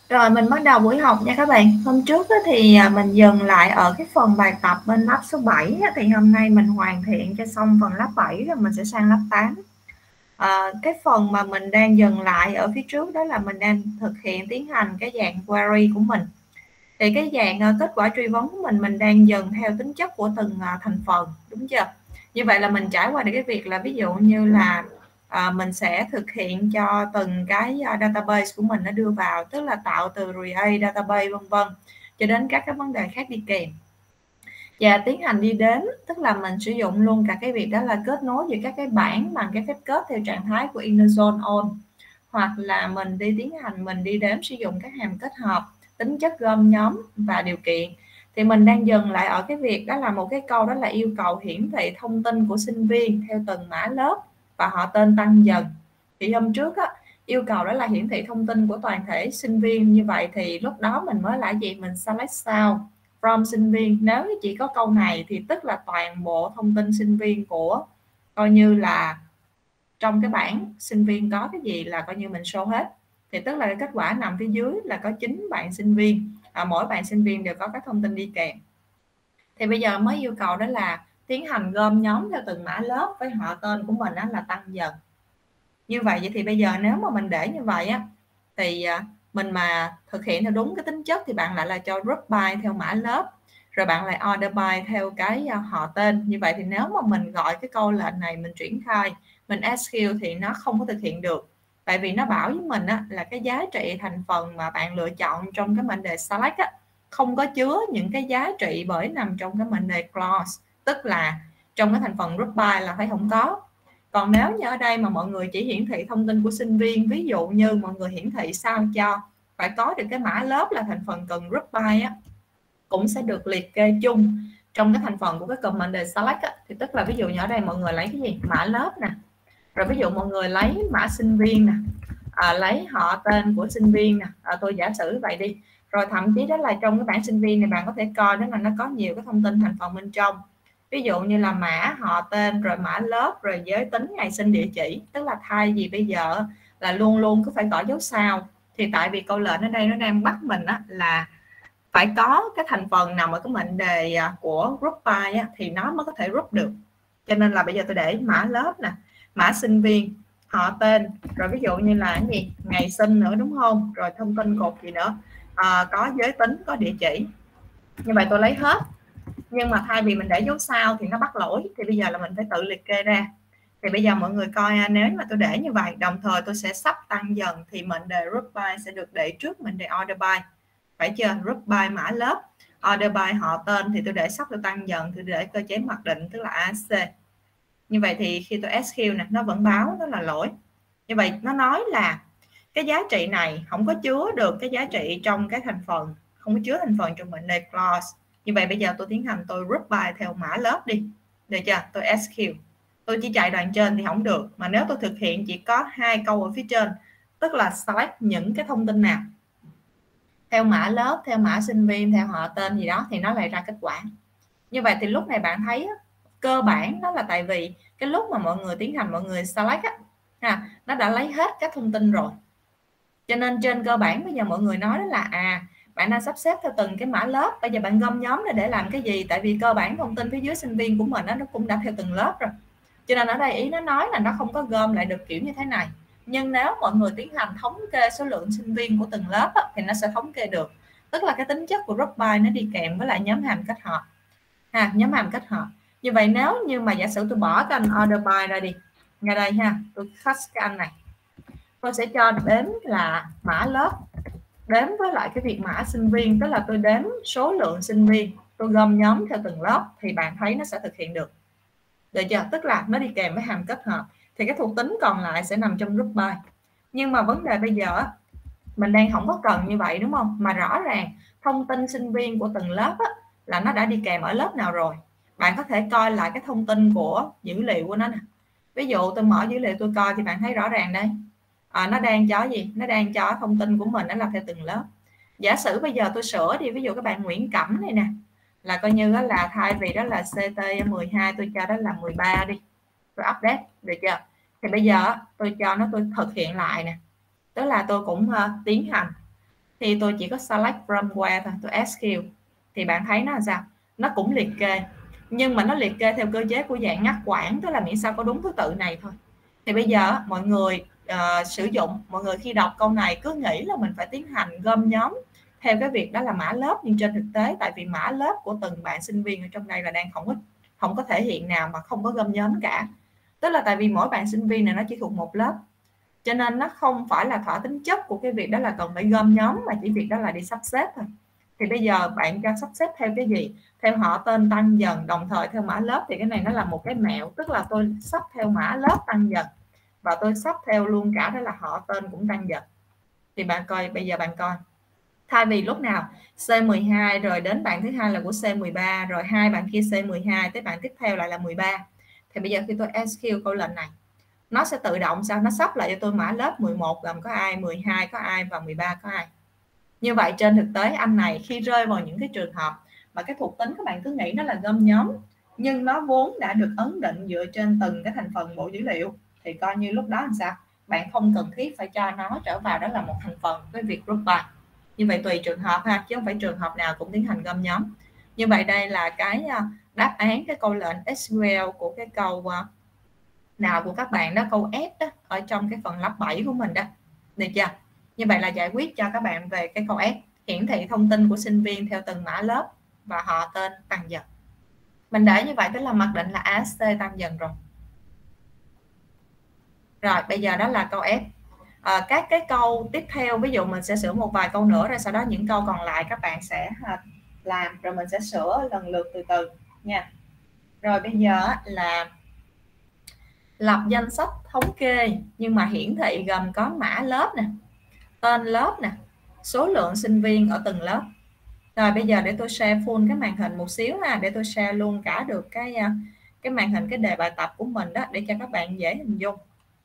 Rồi mình bắt đầu buổi học nha các bạn. Hôm trước thì mình dừng lại ở cái phần bài tập bên lớp số 7 thì hôm nay mình hoàn thiện cho xong phần lớp 7 rồi mình sẽ sang lớp 8. Cái phần mà mình đang dừng lại ở phía trước đó là mình đang thực hiện tiến hành cái dạng query của mình. Thì cái dạng kết quả truy vấn của mình đang dừng theo tính chất của từng thành phần, đúng chưa? Như vậy là mình trải qua được cái việc là ví dụ như là mình sẽ thực hiện cho từng cái database của mình nó đưa vào, tức là tạo từ create database vân vân cho đến các cái vấn đề khác đi kèm, và tiến hành đi đến, tức là mình sử dụng luôn cả cái việc đó là kết nối giữa các cái bảng bằng cái phép kết theo trạng thái của inner zone on, hoặc là mình tiến hành mình đi đến sử dụng các hàm kết hợp, tính chất gom nhóm và điều kiện. Thì mình đang dừng lại ở cái việc đó là một cái câu đó là yêu cầu hiển thị thông tin của sinh viên theo từng mã lớp và họ tên tăng dần. Thì hôm trước yêu cầu đó là hiển thị thông tin của toàn thể sinh viên, như vậy thì lúc đó mình mới lại gì, mình select sao from sinh viên. Nếu như chỉ có câu này thì tức là toàn bộ thông tin sinh viên của, coi như là trong cái bảng sinh viên có cái gì là coi như mình show hết. Thì tức là cái kết quả nằm phía dưới là có 9 bạn sinh viên, mỗi bạn sinh viên đều có các thông tin đi kèm. Thì bây giờ mới yêu cầu đó là tiến hành gom nhóm theo từng mã lớp với họ tên của mình là tăng dần. Như vậy thì bây giờ nếu mà mình để như vậy thì mình mà thực hiện theo đúng cái tính chất thì bạn lại là cho group by theo mã lớp, rồi bạn lại order by theo cái họ tên. Như vậy thì nếu mà mình gọi cái câu lệnh này mình triển khai, mình SQL thì nó không có thực hiện được, tại vì nó bảo với mình là cái giá trị thành phần mà bạn lựa chọn trong cái mệnh đề select không có chứa những cái giá trị bởi nằm trong cái mệnh đề clause, tức là trong cái thành phần group by là phải không có. Còn nếu như ở đây mà mọi người chỉ hiển thị thông tin của sinh viên, ví dụ như mọi người hiển thị sao cho phải có được cái mã lớp là thành phần cần group by cũng sẽ được liệt kê chung trong cái thành phần của cái comment đề select thì tức là ví dụ như ở đây mọi người lấy cái gì, mã lớp nè, rồi ví dụ mọi người lấy mã sinh viên nè, lấy họ tên của sinh viên nè, tôi giả sử vậy đi. Rồi thậm chí đó là trong cái bảng sinh viên này bạn có thể coi đó là nó có nhiều cái thông tin thành phần bên trong, ví dụ như là mã, họ tên, rồi mã lớp, rồi giới tính, ngày sinh, địa chỉ. Tức là thay vì bây giờ là luôn luôn cứ phải gõ dấu sao, thì tại vì câu lệnh ở đây nó đang bắt mình là phải có cái thành phần nằm ở cái mệnh đề của group by thì nó mới có thể group được. Cho nên là bây giờ tôi để mã lớp nè, mã sinh viên, họ tên, rồi ví dụ như là cái gì, ngày sinh nữa, đúng không? Rồi thông tin cột gì nữa, có giới tính, có địa chỉ. Như vậy tôi lấy hết, nhưng mà thay vì mình để dấu sao thì nó bắt lỗi, thì bây giờ là mình phải tự liệt kê ra. Thì bây giờ mọi người coi nếu mà tôi để như vậy, đồng thời tôi sẽ sắp tăng dần, thì mệnh đề group by sẽ được để trước mệnh đề order by, phải chưa? Group by mã lớp, order by họ tên thì tôi để sắp, tôi tăng dần, tôi để cơ chế mặc định tức là AC. Như vậy thì khi tôi SQ nè, nó vẫn báo đó là lỗi. Như vậy nó nói là cái giá trị này không có chứa được cái giá trị trong cái thành phần, không có chứa thành phần trong mệnh đề clause. Như vậy bây giờ tôi tiến hành tôi group by theo mã lớp đi, được chưa? Tôi SQ, tôi chỉ chạy đoạn trên thì không được, mà nếu tôi thực hiện chỉ có 2 câu ở phía trên, tức là select những cái thông tin nào theo mã lớp, theo mã sinh viên, theo họ tên gì đó thì nó lại ra kết quả. Như vậy thì lúc này bạn thấy cơ bản đó là tại vì cái lúc mà mọi người tiến hành mọi người select nó đã lấy hết các thông tin rồi, cho nên trên cơ bản bây giờ mọi người nói đó là bạn đang sắp xếp theo từng cái mã lớp, bây giờ bạn gom nhóm là để làm cái gì? Tại vì cơ bản thông tin phía dưới sinh viên của mình nó cũng đã theo từng lớp rồi, cho nên ở đây ý nó nói là nó không có gom lại được kiểu như thế này. Nhưng nếu mọi người tiến hành thống kê số lượng sinh viên của từng lớp thì nó sẽ thống kê được, tức là cái tính chất của group by nó đi kèm với lại nhóm hàm kết hợp nhóm hàm kết hợp. Như vậy nếu như mà giả sử tôi bỏ cái anh order by ra đi, ngay đây tôi cut cái anh này, tôi sẽ cho đếm là mã lớp đếm với lại cái việc mã sinh viên, tức là tôi đếm số lượng sinh viên, tôi gom nhóm theo từng lớp, thì bạn thấy nó sẽ thực hiện được chưa? Tức là nó đi kèm với hàm kết hợp, thì cái thuộc tính còn lại sẽ nằm trong group by. Nhưng mà vấn đề bây giờ mình đang không có cần như vậy, đúng không? Mà rõ ràng thông tin sinh viên của từng lớp là nó đã đi kèm ở lớp nào rồi. Bạn có thể coi lại cái thông tin của dữ liệu của nó nè. Ví dụ tôi mở dữ liệu tôi coi thì bạn thấy rõ ràng đây, nó đang cho gì? Nó đang cho thông tin của mình nó là theo từng lớp. Giả sử bây giờ tôi sửa đi, ví dụ các bạn Nguyễn Cẩm này nè, là coi như đó là thay vì đó là CT12 tôi cho đó là 13 đi, tôi update, được chưa? Thì bây giờ tôi cho nó, tôi thực hiện lại nè, tức là tôi cũng tiến hành thì tôi chỉ có select from where thôi, tôi SQ thì bạn thấy nó là sao, nó cũng liệt kê, nhưng mà nó liệt kê theo cơ chế của dạng ngắt quãng, tức là miễn sao có đúng thứ tự này thôi. Thì bây giờ mọi người sử dụng, mọi người khi đọc câu này cứ nghĩ là mình phải tiến hành gom nhóm theo cái việc đó là mã lớp, nhưng trên thực tế tại vì mã lớp của từng bạn sinh viên ở trong đây là đang không có thể hiện nào mà không có gom nhóm cả, tức là tại vì mỗi bạn sinh viên này nó chỉ thuộc một lớp, cho nên nó không phải là thỏa tính chất của cái việc đó là cần phải gom nhóm, mà chỉ việc đó là đi sắp xếp thôi. Thì bây giờ bạn cho sắp xếp theo cái gì, theo họ tên tăng dần đồng thời theo mã lớp, thì cái này nó là một cái mẹo, tức là tôi sắp theo mã lớp tăng dần và tôi sắp theo luôn cả đó là họ tên cũng tăng dần. Thì bạn coi, bây giờ bạn coi, thay vì lúc nào C12 rồi đến bạn thứ hai là của C13, rồi hai bạn kia C12 tới bạn tiếp theo lại là 13, thì bây giờ khi tôi SQ câu lệnh này nó sẽ tự động sao, nó sắp lại cho tôi mã lớp 11 gồm có ai, 12 có ai và 13 có ai. Như vậy trên thực tế anh này khi rơi vào những cái trường hợp mà cái thuộc tính các bạn cứ nghĩ nó là gom nhóm, nhưng nó vốn đã được ấn định dựa trên từng cái thành phần bộ dữ liệu, thì coi như lúc đó làm sao, bạn không cần thiết phải cho nó trở vào đó là một thành phần với việc group by. Như vậy tùy trường hợp ha, chứ không phải trường hợp nào cũng tiến hành gom nhóm. Như vậy đây là cái đáp án cái câu lệnh SQL của cái câu nào của các bạn đó, câu F đó, ở trong cái phần lắp 7 của mình đó, được chưa? Như vậy là giải quyết cho các bạn về cái câu F, hiển thị thông tin của sinh viên theo từng mã lớp và họ tên tăng dần. Mình để như vậy tức là mặc định là AST tăng dần rồi. Rồi bây giờ đó là câu F. Các cái câu tiếp theo, ví dụ mình sẽ sửa một vài câu nữa, rồi sau đó những câu còn lại các bạn sẽ làm, rồi mình sẽ sửa lần lượt từ từ nha. Rồi bây giờ là lập danh sách thống kê nhưng mà hiển thị gồm có mã lớp nè, tên lớp nè, số lượng sinh viên ở từng lớp. Rồi bây giờ để tôi share full cái màn hình một xíu ha, để tôi share luôn cả được cái màn hình cái đề bài tập của mình đó, để cho các bạn dễ hình dung.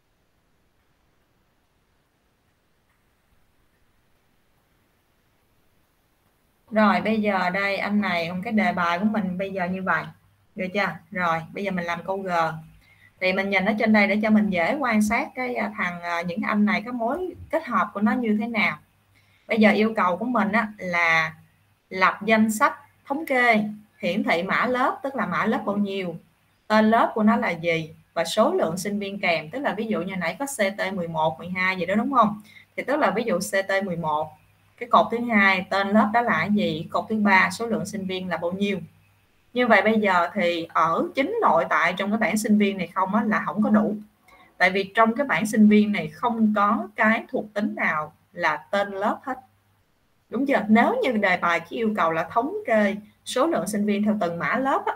Rồi bây giờ đây anh này, cái đề bài của mình bây giờ như vậy, được chưa? Rồi bây giờ mình làm câu G, thì mình nhìn ở trên đây để cho mình dễ quan sát cái những anh này, cái mối kết hợp của nó như thế nào. Bây giờ yêu cầu của mình là lập danh sách thống kê, hiển thị mã lớp, tức là mã lớp bao nhiêu, tên lớp của nó là gì, và số lượng sinh viên kèm, tức là ví dụ như nãy có CT11, 12 gì đó đúng không, thì tức là ví dụ CT11 cái cột thứ hai tên lớp đó là cái gì, cột thứ ba số lượng sinh viên là bao nhiêu. Như vậy bây giờ thì ở chính nội tại trong cái bảng sinh viên này không là không có đủ, tại vì trong cái bảng sinh viên này không có cái thuộc tính nào là tên lớp hết, đúng chưa? Nếu như đề bài chỉ yêu cầu là thống kê số lượng sinh viên theo từng mã lớp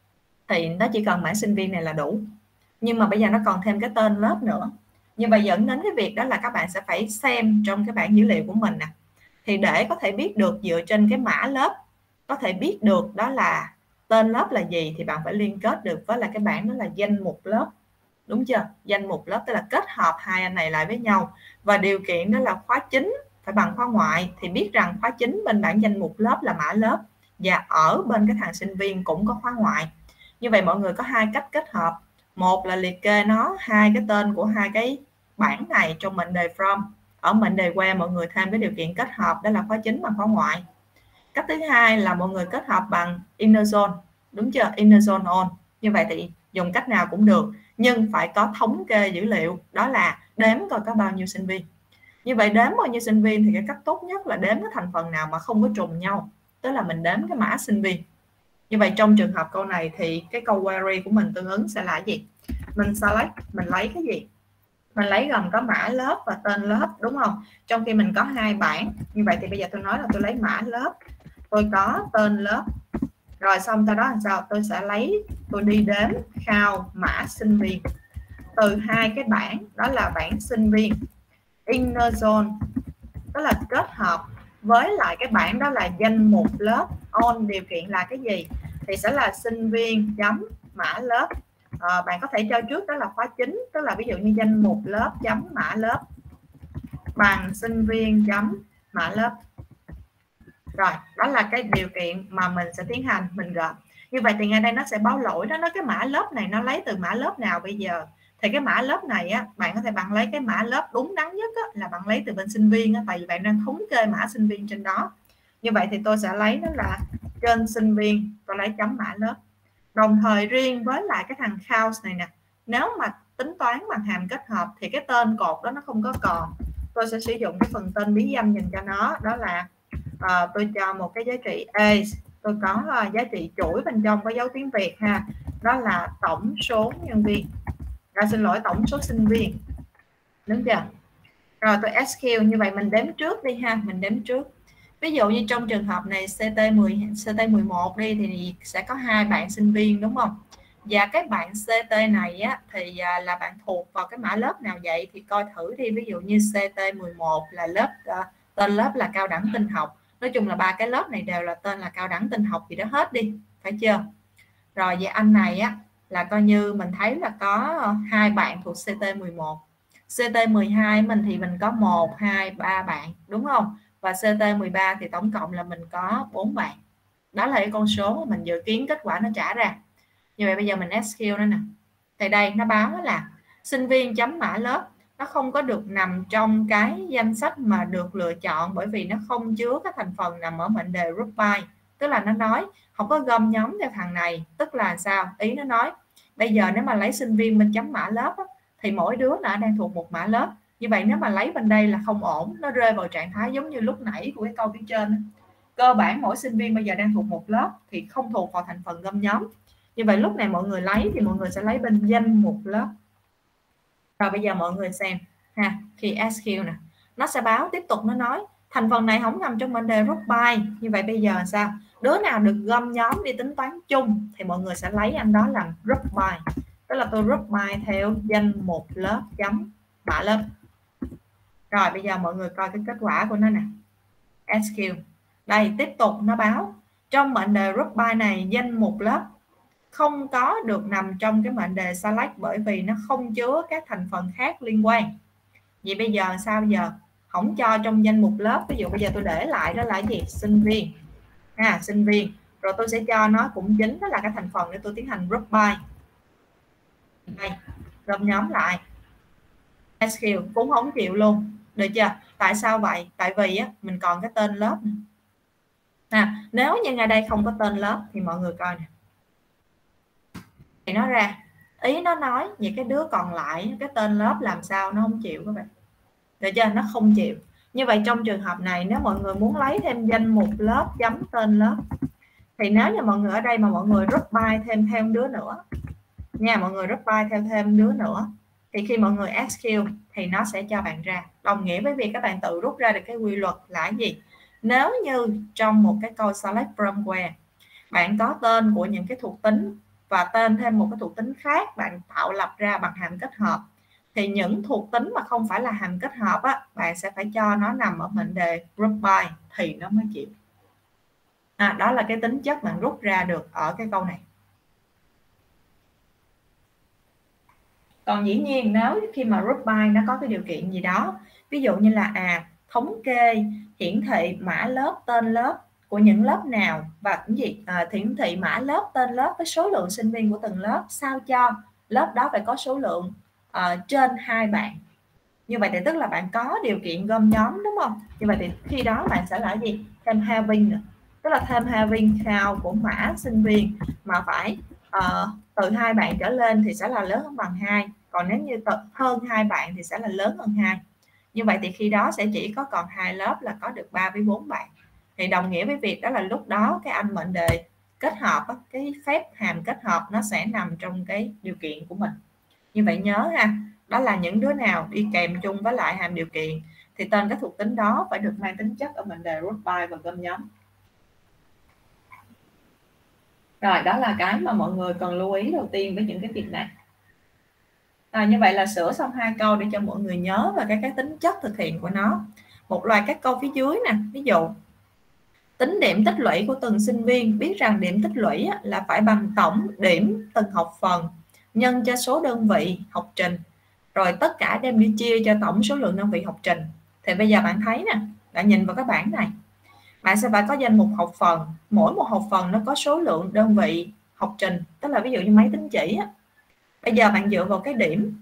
thì nó chỉ cần bảng sinh viên này là đủ, nhưng mà bây giờ nó còn thêm cái tên lớp nữa. Như vậy dẫn đến cái việc đó là các bạn sẽ phải xem trong cái bảng dữ liệu của mình nè, thì để có thể biết được dựa trên cái mã lớp, có thể biết được đó là tên lớp là gì, thì bạn phải liên kết được với là cái bảng đó là danh mục lớp, đúng chưa? Danh mục lớp tức là kết hợp hai anh này lại với nhau, và điều kiện đó là khóa chính phải bằng khóa ngoại, thì biết rằng khóa chính bên bảng danh mục lớp là mã lớp, và ở bên cái thằng sinh viên cũng có khóa ngoại. Như vậy mọi người có hai cách kết hợp, một là liệt kê nó hai cái tên của hai cái bảng này trong mệnh đề from, ở mệnh đề where mọi người thêm cái điều kiện kết hợp đó là khóa chính bằng khóa ngoại. Cách thứ hai là mọi người kết hợp bằng inner zone, đúng chưa? Inner zone on. Như vậy thì dùng cách nào cũng được, nhưng phải có thống kê dữ liệu, đó là đếm coi có bao nhiêu sinh viên. Như vậy đếm bao nhiêu sinh viên thì cái cách tốt nhất là đếm cái thành phần nào mà không có trùng nhau, tức là mình đếm cái mã sinh viên. Như vậy trong trường hợp câu này thì cái câu query của mình tương ứng sẽ là gì? Mình select, mình lấy cái gì? Mình lấy gồm có mã lớp và tên lớp, đúng không? Trong khi mình có hai bảng. Như vậy thì bây giờ tôi nói là tôi lấy mã lớp, tôi có tên lớp, rồi xong sau đó làm sao? Tôi sẽ lấy, tôi đi đếm khao mã sinh viên từ hai cái bảng, đó là bảng sinh viên inner zone, tức là kết hợp với lại cái bảng đó là danh mục lớp on, điều kiện là cái gì thì sẽ là sinh viên chấm mã lớp. Bạn có thể cho trước đó là khóa chính, tức là ví dụ như danh mục lớp chấm mã lớp bằng sinh viên chấm mã lớp. Rồi đó là cái điều kiện mà mình sẽ tiến hành mình gộp. Như vậy thì ngay đây nó sẽ báo lỗi đó, nó cái mã lớp này nó lấy từ mã lớp nào bây giờ, Thì cái mã lớp này á, bạn có thể bạn lấy cái mã lớp đúng đắn nhất á, là bạn lấy từ bên sinh viên á, tại vì bạn đang thống kê mã sinh viên trên đó. Như vậy thì tôi sẽ lấy nó là trên sinh viên, tôi lấy chấm mã lớp. Đồng thời riêng với lại cái thằng count này nè, nếu mà tính toán bằng hàm kết hợp thì cái tên cột đó nó không có còn, tôi sẽ sử dụng cái phần tên bí danh dành cho nó, đó là tôi cho một cái giá trị A, tôi có giá trị chuỗi bên trong có dấu tiếng Việt ha, đó là tổng số nhân viên, xin lỗi, tổng số sinh viên, đúng chưa? Rồi tôi SQ, như vậy mình đếm trước đi ha, mình đếm trước. Ví dụ như trong trường hợp này CT11 đi thì sẽ có 2 bạn sinh viên, đúng không? Và cái bạn CT này á, thì là bạn thuộc vào cái mã lớp nào vậy thì coi thử đi. Ví dụ như CT11 là lớp tên lớp là cao đẳng tin học. Nói chung là 3 cái lớp này đều là tên là cao đẳng tin học gì đó hết đi, phải chưa? Rồi về anh này á là coi như mình thấy là có 2 bạn thuộc CT11. CT12 mình thì mình có 1, 2, 3 bạn, đúng không? Và CT13 thì tổng cộng là mình có 4 bạn. Đó là cái con số mà mình dự kiến kết quả nó trả ra. Như vậy bây giờ mình SQ nó nè. Tại đây nó báo là sinh viên chấm mã lớp nó không có được nằm trong cái danh sách mà được lựa chọn, bởi vì nó không chứa các thành phần nằm ở mệnh đề group by. Tức là nó nói không có gom nhóm theo thằng này. Tức là sao? Ý nó nói bây giờ nếu mà lấy sinh viên bên chấm mã lớp á, thì mỗi đứa nó đang thuộc một mã lớp. Như vậy nếu mà lấy bên đây là không ổn, nó rơi vào trạng thái giống như lúc nãy của cái câu phía trên. Cơ bản mỗi sinh viên bây giờ đang thuộc một lớp thì không thuộc vào thành phần gom nhóm. Như vậy lúc này mọi người lấy thì mọi người sẽ lấy bên danh mục lớp. Rồi bây giờ mọi người xem ha, khi SQ nè, nó sẽ báo tiếp tục, nó nói thành phần này không nằm trong mệnh đề group by. Như vậy bây giờ sao? Đứa nào được gom nhóm đi tính toán chung thì mọi người sẽ lấy anh đó làm group by. Tức là tôi group by theo danh mục lớp chấm mã lớp. Rồi bây giờ mọi người coi cái kết quả của nó nè. SQ. Đây tiếp tục nó báo trong mệnh đề group by này danh mục lớp không có được nằm trong cái mệnh đề select bởi vì nó không chứa các thành phần khác liên quan. Vậy bây giờ sao giờ? Không cho trong danh mục lớp. Ví dụ bây giờ tôi để lại đó là gì? Sinh viên. Sinh viên. Rồi tôi sẽ cho nó cũng chính đó là cái thành phần để tôi tiến hành group by. Đây, gom nhóm lại. SQ cũng không chịu luôn. Được chưa? Tại sao vậy? Tại vì á, mình còn cái tên lớp nè. Nếu như ngay đây không có tên lớp thì mọi người coi nè. Thì nó ra ý nó nói vậy cái đứa còn lại cái tên lớp làm sao nó không chịu các bạn, được chưa? Nó không chịu. Như vậy trong trường hợp này nếu mọi người muốn lấy thêm danh mục lớp chấm tên lớp thì nếu như mọi người ở đây mà mọi người group by thêm đứa nữa nha, mọi người group by theo thêm đứa nữa thì khi mọi người SQ thì nó sẽ cho bạn ra, đồng nghĩa với việc các bạn tự rút ra được cái quy luật là gì. Nếu như trong một cái câu select from where bạn có tên của những cái thuộc tính và tên thêm một cái thuộc tính khác bạn tạo lập ra bằng hàm kết hợp thì những thuộc tính mà không phải là hàm kết hợp á, bạn sẽ phải cho nó nằm ở mệnh đề group by thì nó mới chịu. Đó là cái tính chất bạn rút ra được ở cái câu này. Còn dĩ nhiên nếu khi mà group by nó có cái điều kiện gì đó, ví dụ như là thống kê hiển thị mã lớp tên lớp của những lớp nào và cái gì hiển thị mã lớp tên lớp với số lượng sinh viên của từng lớp sao cho lớp đó phải có số lượng trên 2 bạn. Như vậy thì tức là bạn có điều kiện gom nhóm, đúng không? Như vậy thì khi đó bạn sẽ là gì? Thêm having nữa. Tức là thêm having count của mã sinh viên mà phải từ 2 bạn trở lên thì sẽ là lớn hơn bằng 2. Còn nếu như hơn 2 bạn thì sẽ là lớn hơn 2. Như vậy thì khi đó sẽ chỉ có còn 2 lớp là có được 3 với 4 bạn. Thì đồng nghĩa với việc đó là lúc đó cái anh mệnh đề kết hợp, cái phép hàm kết hợp nó sẽ nằm trong cái điều kiện của mình. Như vậy nhớ ha, đó là những đứa nào đi kèm chung với lại hàm điều kiện thì tên các thuộc tính đó phải được mang tính chất ở mệnh đề group by và gom nhóm. Rồi đó là cái mà mọi người cần lưu ý đầu tiên với những cái việc này. Như vậy là sửa xong 2 câu để cho mọi người nhớ về cái tính chất thực hiện của nó. Một loạt các câu phía dưới nè, ví dụ tính điểm tích lũy của từng sinh viên, biết rằng điểm tích lũy là phải bằng tổng điểm từng học phần nhân cho số đơn vị học trình, rồi tất cả đem đi chia cho tổng số lượng đơn vị học trình. Thì bây giờ bạn thấy nè, bạn nhìn vào cái bảng này, bạn sẽ phải có danh mục học phần, mỗi một học phần nó có số lượng đơn vị học trình, tức là ví dụ như máy tính chỉ bây giờ bạn dựa vào cái điểm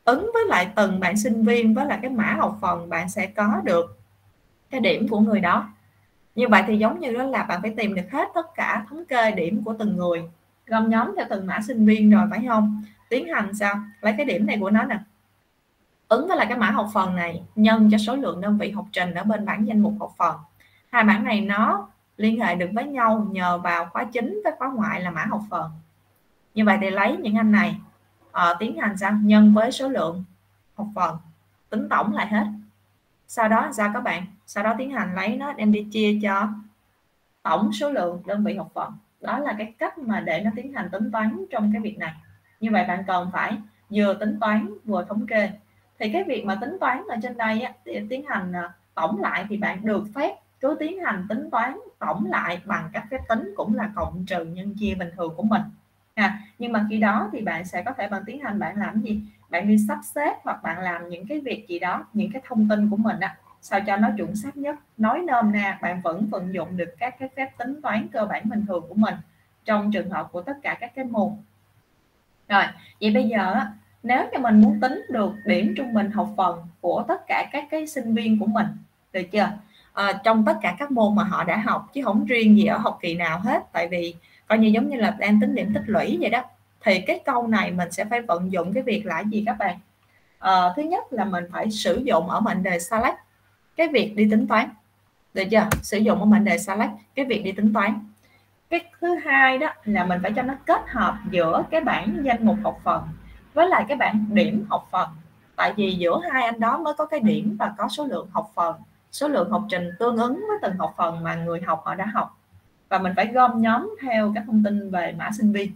ứng với lại từng bạn sinh viên với lại cái mã học phần, bạn sẽ có được cái điểm của người đó. Như vậy thì giống như đó là bạn phải tìm được hết tất cả thống kê điểm của từng người, gom nhóm theo từng mã sinh viên rồi, phải không? Tiến hành sao? Lấy cái điểm này của nó nè, ứng với lại cái mã học phần này nhân cho số lượng đơn vị học trình ở bên bảng danh mục học phần. Hai bảng này nó liên hệ được với nhau nhờ vào khóa chính với khóa ngoại là mã học phần. Như vậy thì lấy những anh này tiến hành sao? Nhân với số lượng học phần, tính tổng lại hết. Sau đó sao các bạn? Sau đó tiến hành lấy nó đem đi chia cho tổng số lượng đơn vị học phần. Đó là cái cách mà để nó tiến hành tính toán trong cái việc này. Như vậy bạn cần phải vừa tính toán vừa thống kê. Thì cái việc mà tính toán ở trên đây á, để tiến hành tổng lại thì bạn được phép cứ tiến hành tính toán tổng lại bằng các phép tính cũng là cộng trừ nhân chia bình thường của mình. Nhưng mà khi đó thì bạn sẽ có thể tiến hành bạn làm gì? Bạn đi sắp xếp hoặc bạn làm những cái việc gì đó, những cái thông tin của mình sao cho nó chuẩn xác nhất. Nói nôm na bạn vẫn vận dụng được các cái phép tính toán cơ bản bình thường của mình trong trường hợp của tất cả các cái môn. Rồi, vậy bây giờ nếu như mình muốn tính được điểm trung bình học phần của tất cả các cái sinh viên của mình, được chưa? Trong tất cả các môn mà họ đã học, chứ không riêng gì ở học kỳ nào hết, tại vì coi như giống như là đang tính điểm tích lũy vậy đó. Thì cái câu này mình sẽ phải vận dụng cái việc là gì các bạn? Thứ nhất là mình phải sử dụng ở mệnh đề select cái việc đi tính toán, được chưa? Sử dụng ở mệnh đề select cái việc đi tính toán. Cái thứ hai đó là mình phải cho nó kết hợp giữa cái bảng danh mục học phần với lại cái bảng điểm học phần, tại vì giữa hai anh đó mới có cái điểm và có số lượng học phần, số lượng học trình tương ứng với từng học phần mà người học họ đã học, và mình phải gom nhóm theo các thông tin về mã sinh viên.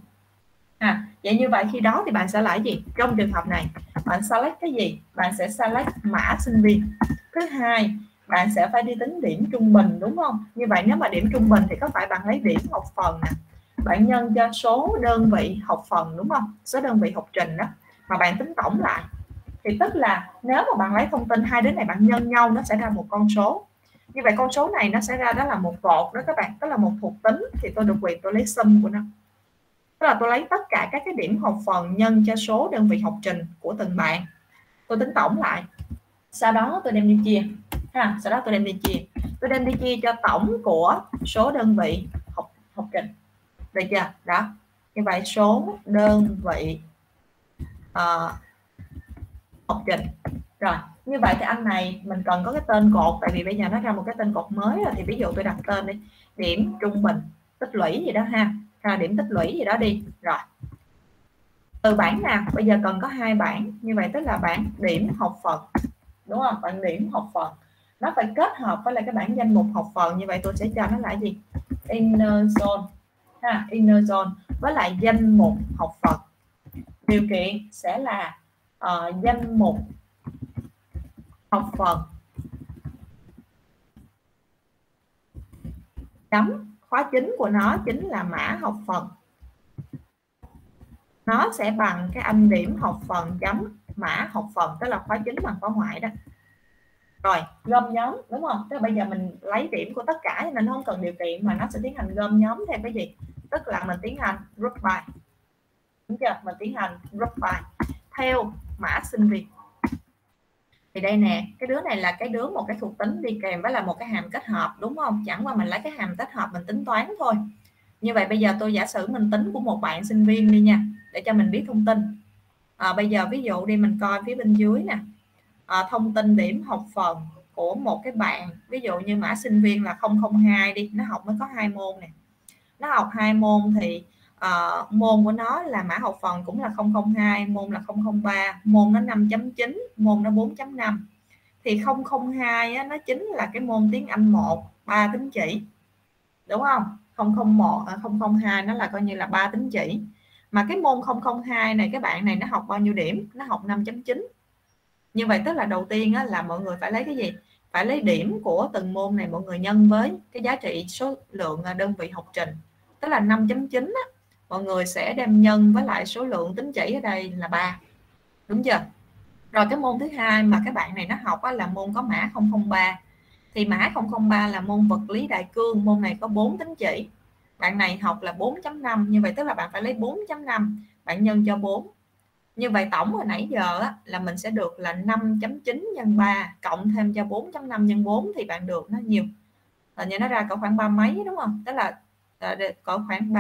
Vậy như vậy khi đó thì bạn sẽ làm gì? Trong trường hợp này bạn select cái gì? Bạn sẽ select mã sinh viên. Thứ hai, bạn sẽ phải đi tính điểm trung bình, đúng không? Như vậy nếu mà điểm trung bình thì có phải bạn lấy điểm học phần nè, bạn nhân cho số đơn vị học phần, đúng không? Số đơn vị học trình đó mà bạn tính tổng lại, thì tức là nếu mà bạn lấy thông tin hai đứa này bạn nhân nhau, nó sẽ ra một con số. Như vậy con số này nó sẽ ra đó là một cột đó các bạn, đó là một thuộc tính, thì tôi được quyền tôi lấy sum của nó. Tức là tôi lấy tất cả các cái điểm học phần nhân cho số đơn vị học trình của từng bạn, tôi tính tổng lại, sau đó tôi đem đi chia sau đó tôi đem đi chia cho tổng của số đơn vị học trình, được chưa? Đó, như vậy số đơn vị học trình. Rồi, như vậy thì anh này mình cần có cái tên cột, tại vì bây giờ nó ra một cái tên cột mới rồi, thì ví dụ tôi đặt tên đi điểm trung bình tích lũy gì đó điểm tích lũy gì đó đi. Rồi, từ bảng nào? Bây giờ cần có hai bảng, như vậy tức là bảng điểm học phần, đúng không? Bảng điểm học phần nó phải kết hợp với lại cái bảng danh mục học phần. Như vậy tôi sẽ cho nó là gì? Inner zone inner zone với lại danh mục học phần. Điều kiện sẽ là danh mục học phần chấm khóa chính của nó chính là mã học phần, nó sẽ bằng cái âm điểm học phần chấm mã học phần, tức là khóa chính bằng khóa ngoại đó. Rồi gom nhóm, đúng không? Tức là bây giờ mình lấy điểm của tất cả nên nó không cần điều kiện, mà nó sẽ tiến hành gom nhóm theo cái gì? Tức là mình tiến hành group by, đúng chưa? Mình tiến hành group by theo mã sinh viên. Thì đây nè, cái đứa này là cái đứa một cái thuộc tính đi kèm với là một cái hàm kết hợp, đúng không? Chẳng qua mình lấy cái hàm kết hợp mình tính toán thôi. Như vậy bây giờ tôi giả sử mình tính của một bạn sinh viên đi nha, để cho mình biết thông tin. Bây giờ ví dụ đi, mình coi phía bên dưới nè, thông tin điểm học phần của một cái bạn, ví dụ như mã sinh viên là 002 đi, nó học mới có 2 môn này, nó học 2 môn thì môn của nó là mã học phần cũng là 002, môn là 003, môn nó 5.9, môn nó 4.5. thì 002 á, nó chính là cái môn tiếng Anh 1 3 tín chỉ, đúng không? 002 nó là coi như là 3 tín chỉ, mà cái môn 002 này cái bạn này nó học bao nhiêu điểm? Nó học 5.9. Như vậy tức là đầu tiên á, là mọi người phải lấy cái gì? Phải lấy điểm của từng môn này mọi người nhân với cái giá trị số lượng đơn vị học trình, tức là 5.9 á, mọi người sẽ đem nhân với lại số lượng tín chỉ ở đây là 3, đúng chưa? Rồi cái môn thứ hai mà các bạn này nó học á, là môn có mã 003, thì mã 003 là môn vật lý đại cương, môn này có 4 tín chỉ, bạn này học là 4.5, như vậy tức là bạn phải lấy 4.5 bạn nhân cho 4, Như vậy tổng hồi nãy giờ á, là mình sẽ được là 5.9 nhân 3 cộng thêm cho 4.5 nhân 4 thì bạn được nó nhiều. Hình như nó ra cỡ khoảng ba mấy đúng không? Tức là cỡ khoảng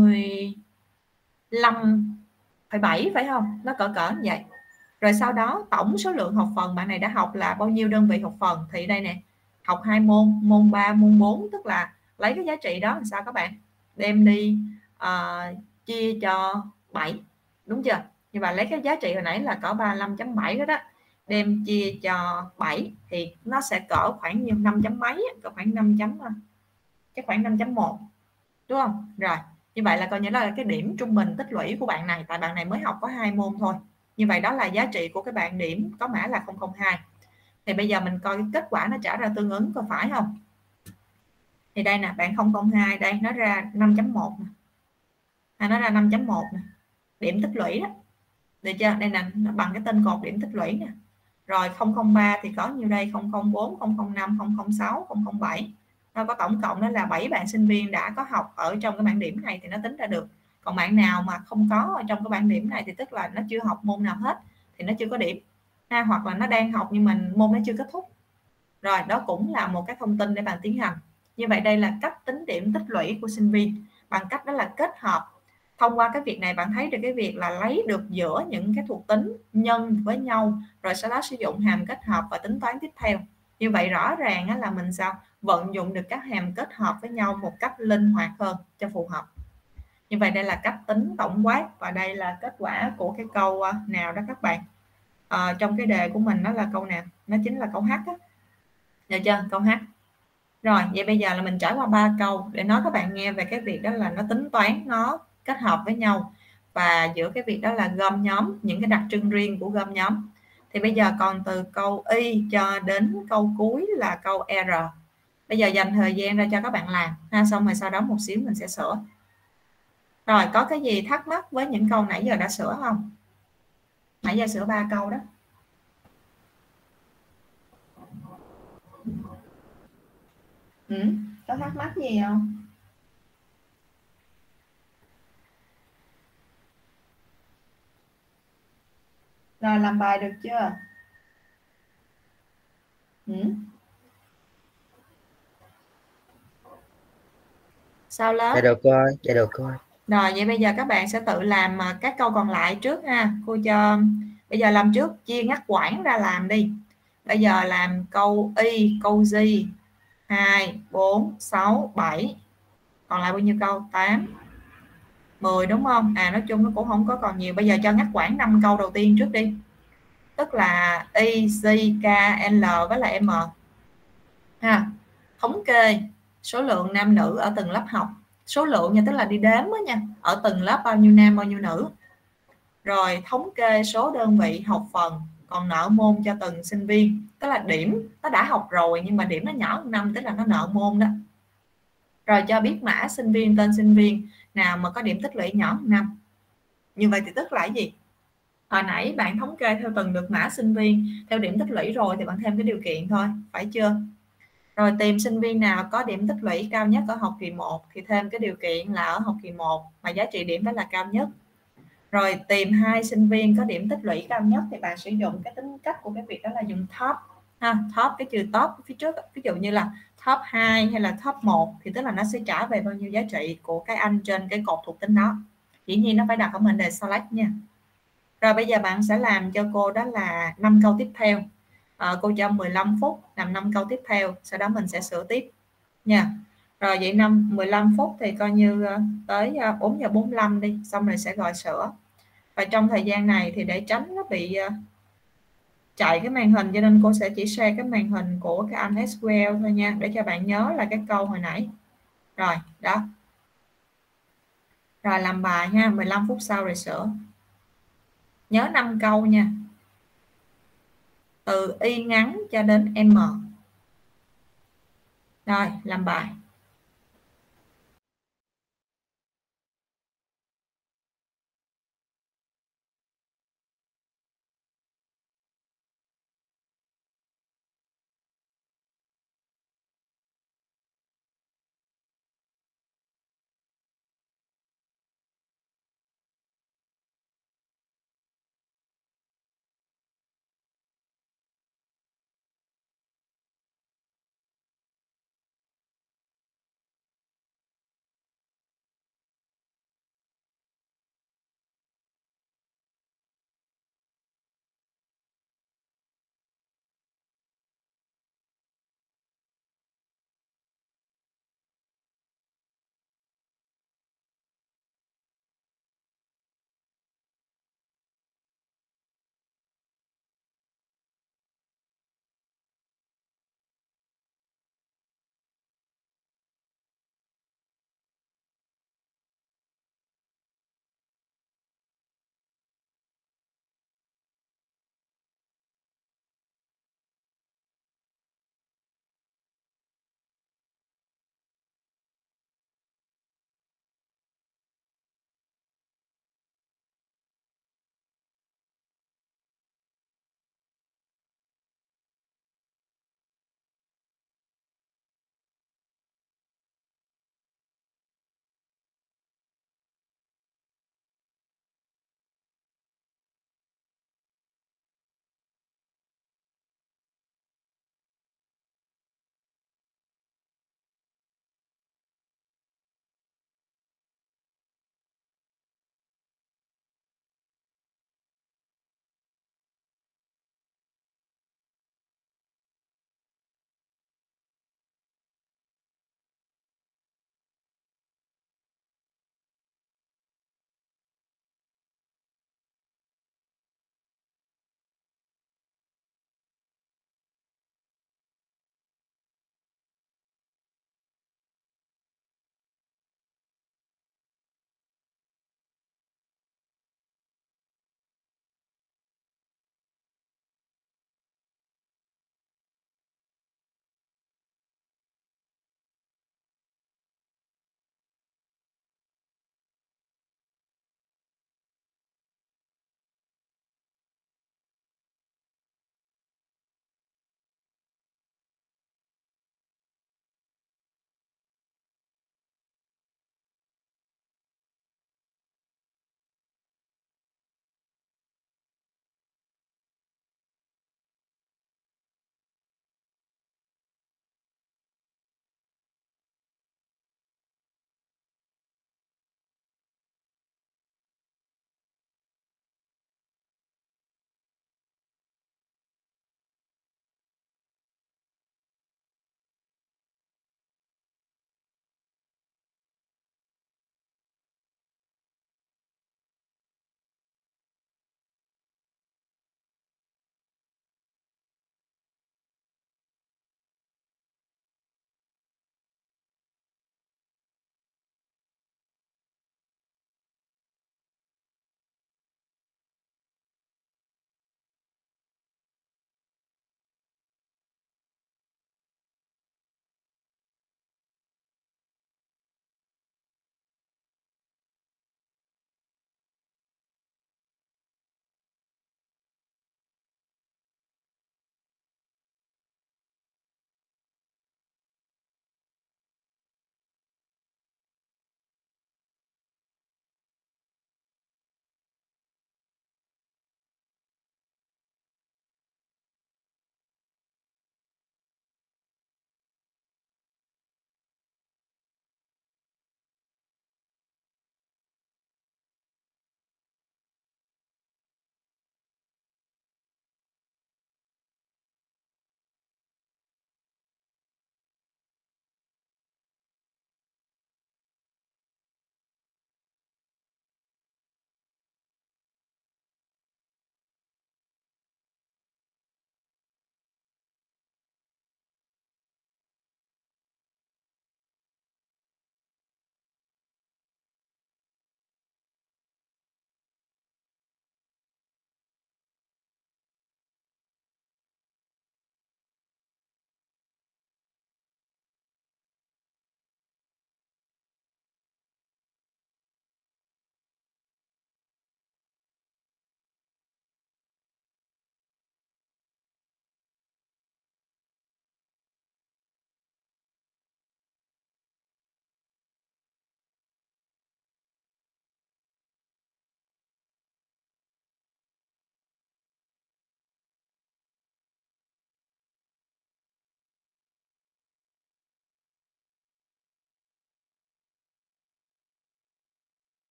35,7 phải không? Nó cỡ như vậy. Rồi sau đó tổng số lượng học phần bạn này đã học là bao nhiêu đơn vị học phần thì đây nè, học 2 môn, môn 3, môn 4, tức là lấy cái giá trị đó làm sao các bạn? Đem đi chia cho 7, đúng chưa? Như vậy lấy cái giá trị hồi nãy là cỡ 35.7 đó đó, đem chia cho 7 thì nó sẽ cỡ khoảng như 5 chấm mấy, cỡ khoảng 5 chấm, chắc khoảng 5.1, đúng không? Rồi, như vậy là coi như là cái điểm trung bình tích lũy của bạn này, tại bạn này mới học có 2 môn thôi. Như vậy đó là giá trị của cái bạn điểm có mã là 002. Thì bây giờ mình coi cái kết quả nó trả ra tương ứng có phải không? Thì đây nè, bạn 002 đây nó ra 5.1 nè. Nó ra 5.1 nè. Điểm tích lũy đó. Được chưa? Đây nè, nó bằng cái tên cột điểm tích lũy nè. Rồi 003 thì có nhiêu đây? 004, 005, 006, 007. Nó có tổng cộng đó là 7 bạn sinh viên đã có học ở trong cái bảng điểm này thì nó tính ra được. Còn bạn nào mà không có ở trong cái bảng điểm này thì tức là nó chưa học môn nào hết thì nó chưa có điểm. Hoặc là nó đang học nhưng mà môn nó chưa kết thúc. Rồi, đó cũng là một cái thông tin để bạn tiến hành. Như vậy đây là cách tính điểm tích lũy của sinh viên bằng cách đó là kết hợp. Thông qua cái việc này bạn thấy được cái việc là lấy được giữa những cái thuộc tính nhân với nhau rồi sau đó sử dụng hàm kết hợp và tính toán tiếp theo. Như vậy rõ ràng là mình sao vận dụng được các hàm kết hợp với nhau một cách linh hoạt hơn cho phù hợp. Như vậy đây là cách tính tổng quát và đây là kết quả của cái câu nào đó các bạn. Trong cái đề của mình nó là câu nào? Nó chính là câu H á. Được chưa? Câu H. Rồi, vậy bây giờ là mình trải qua 3 câu để nói các bạn nghe về cái việc đó là nó tính toán, nó kết hợp với nhau và giữa cái việc đó là gom nhóm, những cái đặc trưng riêng của gom nhóm. Thì bây giờ còn từ câu Y cho đến câu cuối là câu R. Bây giờ dành thời gian ra cho các bạn làm ha, xong rồi sau đó một xíu mình sẽ sửa. Rồi, có cái gì thắc mắc với những câu nãy giờ đã sửa không? Nãy giờ sửa 3 câu đó. Có thắc mắc gì không? Rồi làm bài được chưa? Sao lớp? Dạ được cô ơi, dạ được cô ơi. Rồi vậy bây giờ các bạn sẽ tự làm các câu còn lại trước ha. Cô cho bây giờ làm trước, chia ngắt quãng ra làm đi. Bây giờ làm câu Y, câu G 2, 4, 6, 7. Còn lại bao nhiêu câu? 8, 10 đúng không? Nói chung nó cũng không có còn nhiều. Bây giờ cho ngắt quãng 5 câu đầu tiên trước đi. Tức là Y, C, K, L với lại M. Ha. Thống kê số lượng nam nữ ở từng lớp học. Số lượng nha, tức là đi đếm đó nha. Ở từng lớp bao nhiêu nam bao nhiêu nữ. Rồi thống kê số đơn vị học phần còn nợ môn cho từng sinh viên, tức là điểm nó đã học rồi nhưng mà điểm nó nhỏ hơn 5, tức là nó nợ môn đó. Rồi cho biết mã sinh viên, tên sinh viên nào mà có điểm tích lũy nhỏ hơn 5. Như vậy thì tức là cái gì? Hồi nãy bạn thống kê theo từng được mã sinh viên theo điểm tích lũy rồi thì bạn thêm cái điều kiện thôi, phải chưa? Rồi tìm sinh viên nào có điểm tích lũy cao nhất ở học kỳ 1 thì thêm cái điều kiện là ở học kỳ 1 mà giá trị điểm đó là cao nhất. Rồi tìm 2 sinh viên có điểm tích lũy cao nhất thì bạn sử dụng cái tính cách của cái việc đó là dùng top ha, top cái chữ top phía trước, ví dụ như là top 2 hay là top 1 thì tức là nó sẽ trả về bao nhiêu giá trị của cái anh trên cái cột thuộc tính đó. Dĩ nhiên nó phải đặt ở mệnh đề select nha. Rồi bây giờ bạn sẽ làm cho cô đó là 5 câu tiếp theo. Cô cho 15 phút làm 5 câu tiếp theo, sau đó mình sẽ sửa tiếp nha. Rồi vậy 15 phút thì coi như tới 4 giờ 45 đi, xong rồi sẽ gọi sửa. Và trong thời gian này thì để tránh nó bị chạy cái màn hình cho nên cô sẽ chỉ share cái màn hình của cái anh SQL thôi nha, để cho bạn nhớ là cái câu hồi nãy. Rồi đó, rồi làm bài ha, 15 phút sau rồi sửa. Nhớ 5 câu nha, từ Y ngắn cho đến M. Rồi làm bài.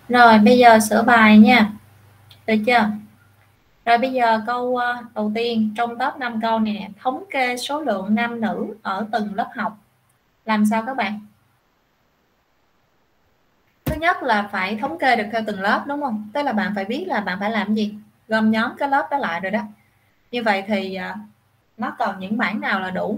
Rồi bây giờ sửa bài nha, được chưa? Rồi bây giờ câu đầu tiên trong top 5 câu này nè, thống kê số lượng nam nữ ở từng lớp học. Làm sao các bạn? Thứ nhất là phải thống kê được theo từng lớp, đúng không? Tức là bạn phải biết là bạn phải làm gì, gom nhóm cái lớp đó lại rồi đó. Như vậy thì nó cần những bảng nào là đủ?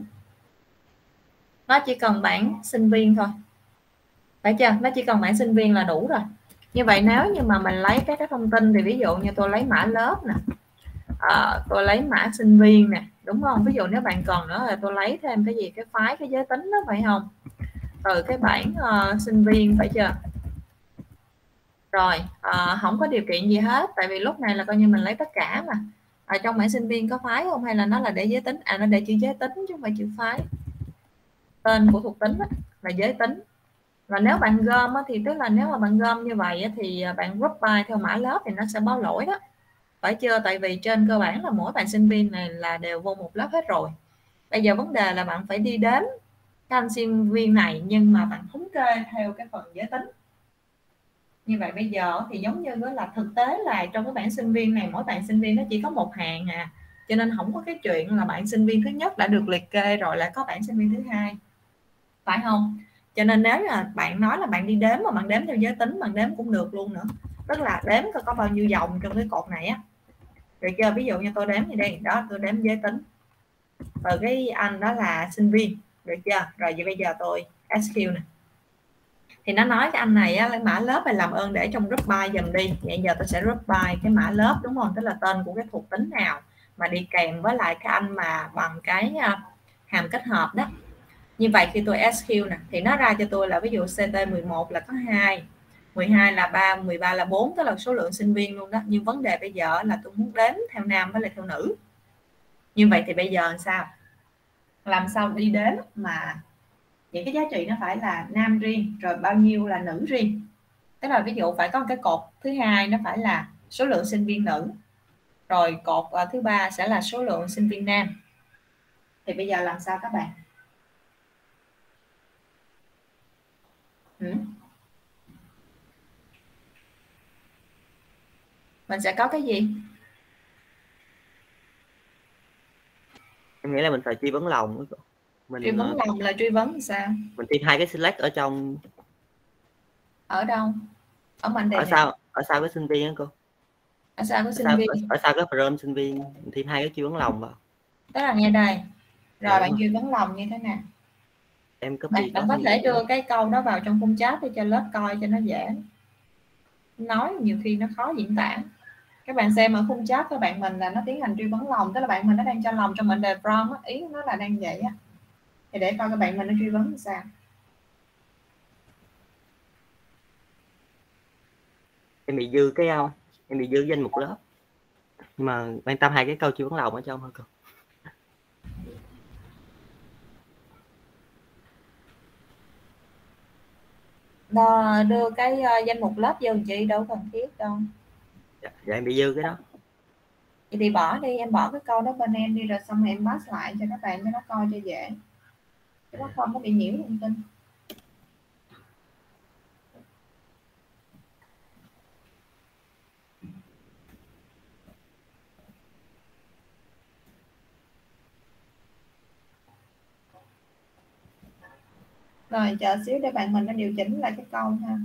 Nó chỉ cần bảng sinh viên thôi, phải chưa? Nó chỉ cần bảng sinh viên là đủ rồi. Như vậy nếu như mà mình lấy các cái thông tin thì ví dụ như tôi lấy mã lớp nè, tôi lấy mã sinh viên nè, đúng không? Ví dụ nếu bạn cần nữa là tôi lấy thêm cái gì, cái phái, cái giới tính đó, phải không? Từ cái bảng sinh viên, phải chưa? Rồi không có điều kiện gì hết, tại vì lúc này là coi như mình lấy tất cả mà. Ở trong bảng sinh viên có phái không, hay là nó là để giới tính? Nó để chữ giới tính chứ không phải chữ phái. Tên của thuộc tính là giới tính. Và nếu bạn gom thì tức là nếu mà bạn gom như vậy thì bạn group by theo mã lớp thì nó sẽ báo lỗi đó, phải chưa? Tại vì trên cơ bản là mỗi bạn sinh viên này là đều vô một lớp hết rồi. Bây giờ vấn đề là bạn phải đi đến các anh sinh viên này nhưng mà bạn thống kê theo cái phần giới tính. Như vậy bây giờ thì giống như là thực tế là trong cái bảng sinh viên này mỗi bạn sinh viên nó chỉ có một hàng cho nên không có cái chuyện là bạn sinh viên thứ nhất đã được liệt kê rồi lại có bạn sinh viên thứ hai, phải không? Cho nên nếu là bạn nói là bạn đi đếm mà bạn đếm theo giới tính, bạn đếm cũng được luôn nữa, tức là đếm có bao nhiêu dòng trong cái cột này được chưa? Ví dụ như tôi đếm như đây đó, tôi đếm giới tính rồi cái anh đó là sinh viên, được chưa? Rồi vậy bây giờ tôi SQ nè, thì nó nói cái anh này lấy mã lớp này làm ơn để trong group by dùm đi. Vậy giờ tôi sẽ group by cái mã lớp, đúng không? Tức là tên của cái thuộc tính nào mà đi kèm với lại cái anh mà bằng cái hàm kết hợp đó. Như vậy khi tôi SQ nè thì nó ra cho tôi là ví dụ CT11 là có 2, 12 là 3, 13 là 4, tức là số lượng sinh viên luôn đó. Nhưng vấn đề bây giờ là tôi muốn đếm theo nam với lại theo nữ. Như vậy thì bây giờ làm sao đi đến mà những cái giá trị nó phải là nam riêng rồi bao nhiêu là nữ riêng. Tức là ví dụ phải có một cái cột thứ hai nó phải là số lượng sinh viên nữ, rồi cột thứ ba sẽ là số lượng sinh viên nam. Thì bây giờ làm sao các bạn? Mình sẽ có cái gì? Em nghĩ là mình phải truy vấn lòng. Truy vấn lòng là truy vấn sao? Mình thêm hai cái select ở trong. Ở đâu? Ở mệnh đề Ở sau cái sinh viên đó cô. Ở sao có sinh viên? Ở sau cái from sinh viên mình thêm hai cái truy vấn lòng vào. Tức là nghe đây. Rồi Dạ, bạn đúng truy vấn lòng như thế nào? em Bạn copy có thể vô. đưa cái câu đó vào trong khung chat để cho lớp coi cho nó dễ. Nói nhiều khi nó khó diễn tả. Các bạn xem ở khung chat của bạn mình là nó tiến hành truy vấn lòng, tức là bạn mình nó đang cho lòng trong mệnh đề from ý nó là đang vậy thì để coi các bạn mình nó truy vấn như sao. Em bị dư cái em bị dư danh mục lớp, nhưng mà quan tâm hai cái câu truy vấn lòng ở trong thôi cô. Đưa cái danh mục lớp vô chị đâu cần thiết đâu. Dạ, em bị dư cái đó. Vậy thì bỏ đi, em bỏ cái câu đó bên em đi rồi xong rồi em pass lại cho các bạn cho nó coi cho dễ, chứ nó không có bị nhiễu thông tin. Rồi chờ xíu để bạn mình nó điều chỉnh lại cái câu ha.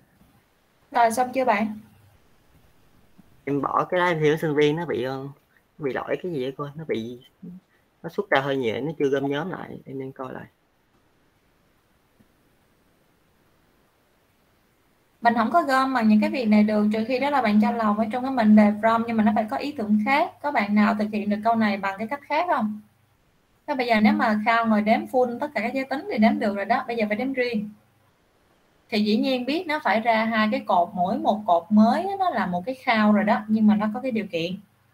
Rồi xong chưa bạn? Em bỏ cái đó em thi sinh viên nó bị bị lỗi cái gì vậy cô? Nó xuất ra hơi nhiều, nó chưa gom nhóm lại, em nên coi lại. Mình không có gom mà những cái việc này được, trừ khi đó là bạn cho lòng ở trong cái mệnh đề from, nhưng mà nó phải có ý tưởng khác. Có bạn nào thực hiện được câu này bằng cái cách khác không? Thế bây giờ nếu mà Khao ngồi đếm full tất cả các giới tính thì đếm được rồi đó, bây giờ phải đếm riêng. Thì dĩ nhiên biết nó phải ra hai cái cột, mỗi một cột mới nó là một cái Khao rồi đó, nhưng mà nó có cái điều kiện.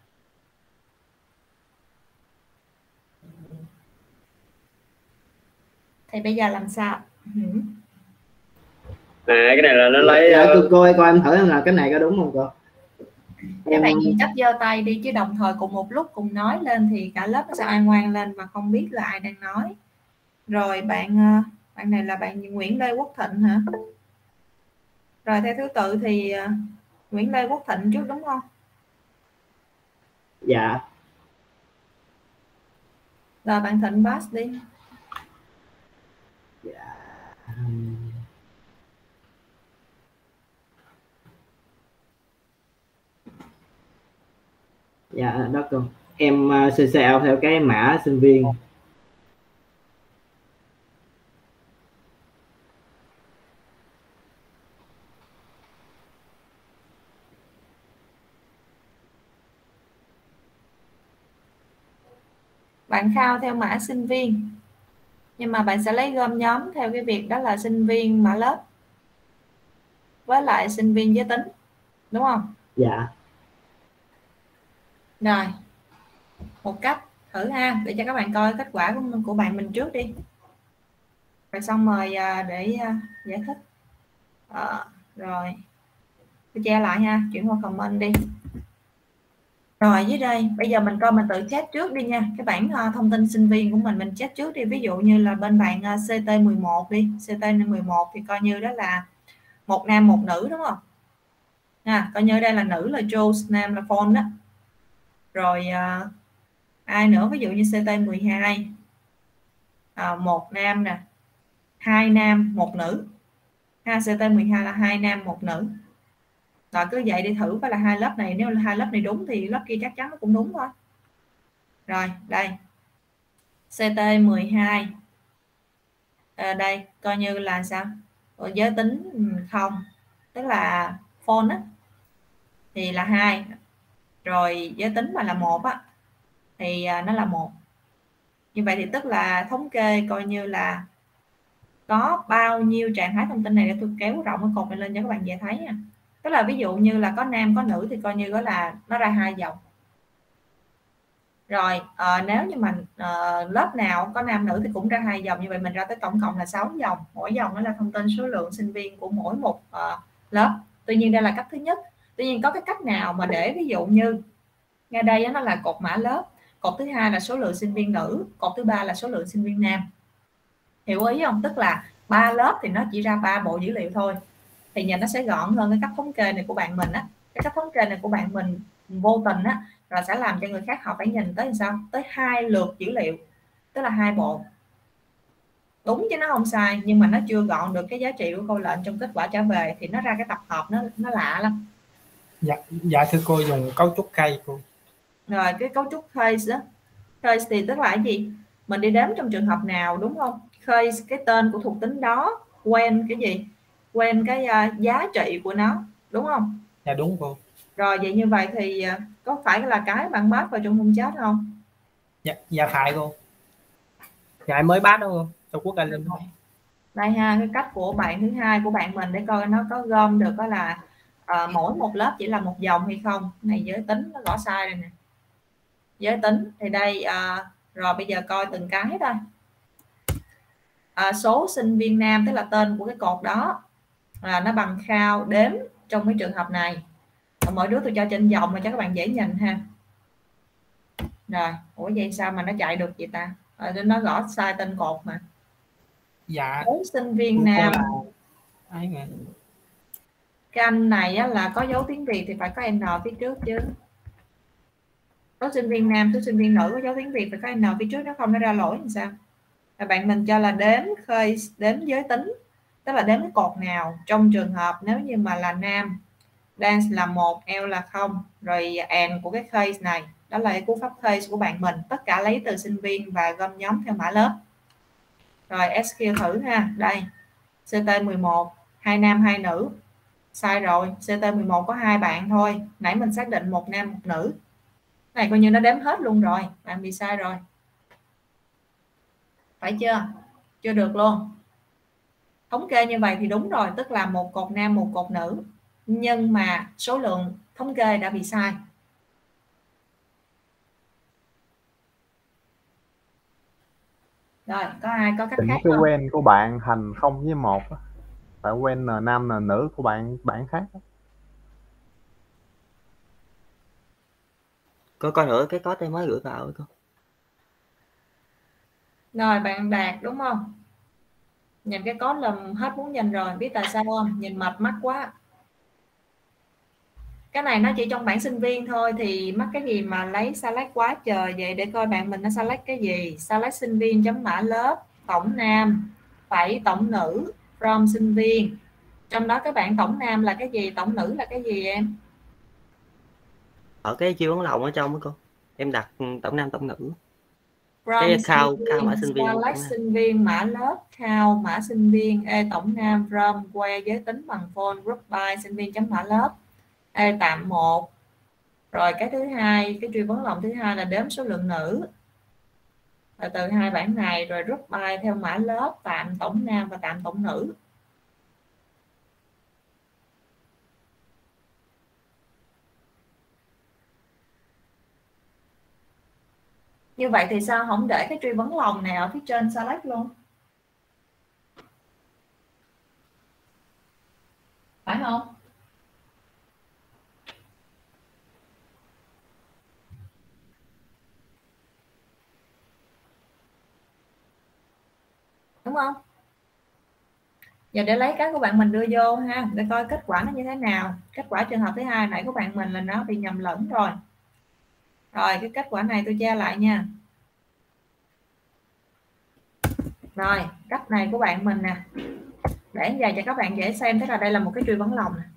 Thì bây giờ làm sao? Cái này là nó lấy cô em thử là cái này có đúng không cô? Các bạn nhìn cách giơ tay đi, chứ đồng thời cùng một lúc cùng nói lên thì cả lớp nó sẽ oan ngoan lên và không biết là ai đang nói. Rồi bạn này là bạn Nguyễn Lê Quốc Thịnh hả? Rồi theo thứ tự thì Nguyễn Lê Quốc Thịnh trước đúng không? Dạ. Rồi bạn Thịnh pass đi. Dạ. Dạ đó cô. Em CCL theo cái mã sinh viên. Bạn Khao theo mã sinh viên, nhưng mà bạn sẽ lấy gom nhóm theo cái việc đó là sinh viên mã lớp với lại sinh viên giới tính, đúng không? Dạ. Rồi một cách thử ha, để cho các bạn coi kết quả của bạn mình trước đi, rồi xong rồi để giải thích. Rồi tôi che lại ha, chuyển qua comment đi. Rồi dưới đây bây giờ mình coi, mình tự check trước đi nha, cái bảng thông tin sinh viên của mình check trước đi. Ví dụ như là bên bạn CT11 đi, CT11 thì coi như đó là một nam một nữ đúng không? Coi như đây là nữ là Joe, nam là Phone đó. Rồi ai nữa, ví dụ như CT12 một nam nè, hai nam một nữ ha, CT12 là hai nam một nữ. Rồi cứ vậy đi thử coi là hai lớp này, nếu là hai lớp này đúng thì lớp kia chắc chắn nó cũng đúng thôi. Rồi đây CT12 đây coi như là sao? Giới tính không, tức là Phone á thì là 2, rồi giới tính mà là 1 á thì nó là 1. Như vậy thì tức là thống kê coi như là có bao nhiêu trạng thái thông tin này, để tôi kéo rộng cái cột này lên cho các bạn dễ thấy nha. Tức là ví dụ như là có nam có nữ thì coi như đó là nó ra 2 dòng. Rồi nếu như mà lớp nào có nam nữ thì cũng ra 2 dòng, như vậy mình ra tới tổng cộng là 6 dòng. Mỗi dòng nó là thông tin số lượng sinh viên của mỗi một lớp. Tuy nhiên đây là cách thứ nhất. Tuy nhiên có cái cách nào mà để ví dụ như ngay đây nó là cột mã lớp, cột thứ hai là số lượng sinh viên nữ, cột thứ ba là số lượng sinh viên nam. Hiểu ý không? Tức là 3 lớp thì nó chỉ ra 3 bộ dữ liệu thôi, thì nhìn nó sẽ gọn hơn cái cách thống kê này của bạn mình á. Cái cách thống kê này của bạn mình vô tình á là sẽ làm cho người khác họ phải nhìn tới làm sao, tới 2 lượt dữ liệu, tức là 2 bộ. Đúng chứ nó không sai, nhưng mà nó chưa gọn được cái giá trị của câu lệnh trong kết quả trả về, thì nó ra cái tập hợp nó lạ lắm. Dạ thưa cô, dùng cấu trúc case cô. Rồi cái cấu trúc case đó, case thì tức là cái gì? Mình đi đếm trong trường hợp nào đúng không? Case cái tên của thuộc tính đó, quen cái gì? Quen cái giá trị của nó, đúng không? Dạ đúng cô. Rồi vậy như vậy thì có phải là cái bạn bắt vào trong khung chat không? Dạ phải cô. Dạ mới bắt đâu cô, cho Quốc Anh lên. Đây ha, cái cách của bạn thứ hai của bạn mình để coi nó có gom được đó là mỗi một lớp chỉ là một dòng hay không. Này giới tính nó gõ sai rồi nè. Giới tính thì đây rồi bây giờ coi từng cái thôi. Số sinh viên nam tức là tên của cái cột đó nó bằng Khao đếm trong cái trường hợp này. Mỗi đứa tôi cho trên dòng mà cho các bạn dễ nhìn ha. Rồi, ủa vậy sao mà nó chạy được vậy ta? Nó gõ sai tên cột mà. Dạ. Số sinh viên nam. Cái anh này á, là có dấu tiếng Việt thì phải có N phía trước chứ. Số sinh viên nam, số sinh viên nữ có dấu tiếng Việt phải có N phía trước, nếu không nó ra lỗi làm sao? Và bạn mình cho là đếm giới tính, tức là đếm cái cột nào trong trường hợp nếu như mà là nam, dance là 1, L là 0, rồi and của cái case này đó là cú pháp case của bạn mình, tất cả lấy từ sinh viên và gom nhóm theo mã lớp. Rồi SQ thử ha, đây CT11 2 nam 2 nữ, sai rồi, CT11 có 2 bạn thôi, nãy mình xác định 1 nam 1 nữ, này coi như nó đếm hết luôn rồi, bạn bị sai rồi, phải chưa? Chưa được luôn. Thống kê như vậy thì đúng rồi, tức là 1 cột nam 1 cột nữ, nhưng mà số lượng thống kê đã bị sai. Rồi có ai có cách Chỉnh khác cái không? quen của bạn thành 0 với 1 á. Tại quen n nam n nữ của bạn khác á. Coi nữa cái code em mới gửi vào cô. Rồi bạn Đạt đúng không? Nhìn cái code là hết muốn nhìn rồi, biết tại sao không? Nhìn mệt mắt quá. Cái này nó chỉ trong bảng sinh viên thôi, thì mắc cái gì mà lấy select quá trời vậy, để coi bạn mình nó select cái gì. Select sinh viên chấm mã lớp, tổng nam, phẩy tổng nữ, from sinh viên. Trong đó các bạn tổng nam là cái gì, tổng nữ là cái gì em? Ở cái chiêu ấn lồng ở trong đó cô. Em đặt tổng nam tổng nữ. From Cái count mã sinh sinh viên. select sinh viên mã lớp, count mã sinh viên, e tổng nam, from que giới tính bằng phone, group by sinh viên chấm mã lớp, e tạm 1. Rồi cái thứ hai, cái truy vấn lòng thứ hai là đếm số lượng nữ, là từ hai bảng này, rồi group by theo mã lớp, tạm tổng nam và tạm tổng nữ. Như vậy thì sao không để cái truy vấn lòng này ở phía trên select luôn, phải không? Đúng không? Giờ để lấy cái của bạn mình đưa vô ha, để coi kết quả nó như thế nào. Kết quả trường hợp thứ hai nãy của bạn mình là nó bị nhầm lẫn rồi. Rồi cái kết quả này tôi tra lại nha. Rồi cách này của bạn mình nè, để dài cho các bạn dễ xem. Thế là đây là một cái truy vấn lòng nè,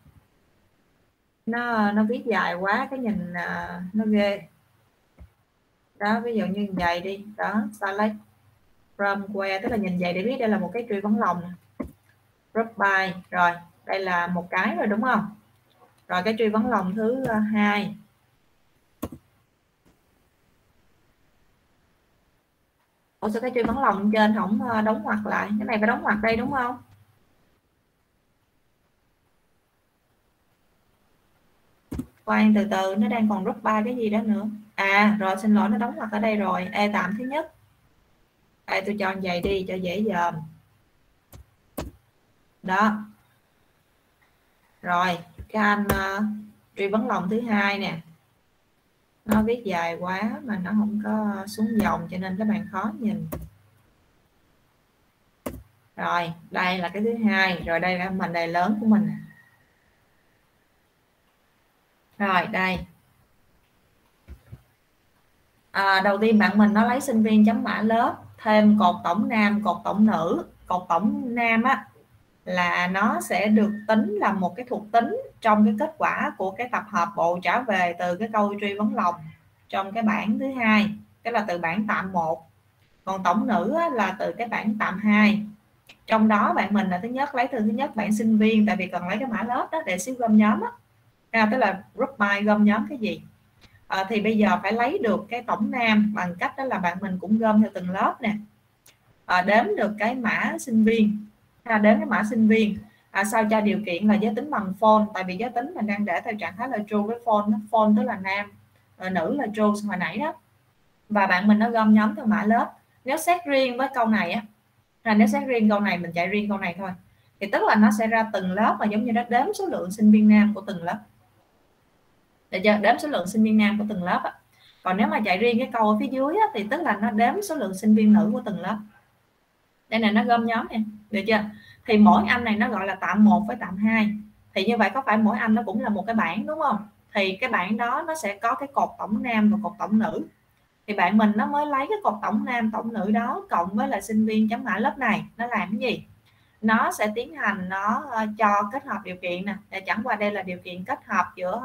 nó viết dài quá cái nhìn nó ghê đó. Ví dụ như vậy đi đó, select from where, tức là nhìn vậy để biết đây là một cái truy vấn lòng nè. Group by, rồi đây là một cái rồi đúng không? Rồi cái truy vấn lòng thứ hai, ủa sao cái truy vấn lòng trên không đóng ngoặc lại, cái này phải đóng ngoặc đây đúng không? Khoan từ từ, nó đang còn group by cái gì đó nữa. À rồi xin lỗi, nó đóng ngoặc ở đây rồi. E tạm thứ nhất, đây tôi cho vậy đi cho dễ dòm đó. Rồi cái anh truy vấn lòng thứ hai nè, nó viết dài quá mà nó không có xuống dòng cho nên các bạn khó nhìn. Rồi đây là cái thứ hai, rồi đây là mệnh đề lớn của mình. Rồi đây đầu tiên bạn mình nó lấy sinh viên chấm mã lớp, thêm cột tổng nam cột tổng nữ. Cột tổng nam á là nó sẽ được tính là một cái thuộc tính trong cái kết quả của cái tập hợp bộ trả về từ cái câu truy vấn lòng trong cái bảng thứ hai, cái là từ bảng tạm 1. Còn tổng nữ á, là từ cái bảng tạm 2. Trong đó bạn mình là thứ nhất lấy từ thứ nhất bảng sinh viên, tại vì cần lấy cái mã lớp đó để xíu gom nhóm á, tức là group by gom nhóm cái gì. Thì bây giờ phải lấy được cái tổng nam bằng cách đó là bạn mình cũng gom theo từng lớp nè, đếm được cái mã sinh viên, đếm cái mã sinh viên, sao cho điều kiện là giới tính bằng phone, tại vì giới tính mình đang để theo trạng thái là true với phone, phone tức là nam, nữ là true hồi nãy đó. Và bạn mình nó gom nhóm theo mã lớp. Nếu xét riêng với câu này á, nếu xét riêng câu này, mình chạy riêng câu này thôi, thì tức là nó sẽ ra từng lớp mà giống như nó đếm số lượng sinh viên nam của từng lớp. Được chưa? Đếm số lượng sinh viên nam của từng lớp á. Còn nếu mà chạy riêng cái câu ở phía dưới á, thì tức là nó đếm số lượng sinh viên nữ của từng lớp. Đây này nó gom nhóm nè, được chưa? Thì mỗi anh này nó gọi là tạm 1 với tạm 2. Thì như vậy có phải mỗi anh nó cũng là một cái bảng đúng không? Thì cái bảng đó nó sẽ có cái cột tổng nam và cột tổng nữ. Thì bạn mình nó mới lấy cái cột tổng nam tổng nữ đó cộng với là sinh viên chấm mã lớp này, nó làm cái gì? Nó sẽ tiến hành nó cho kết hợp điều kiện nè, để chẳng qua đây là điều kiện kết hợp giữa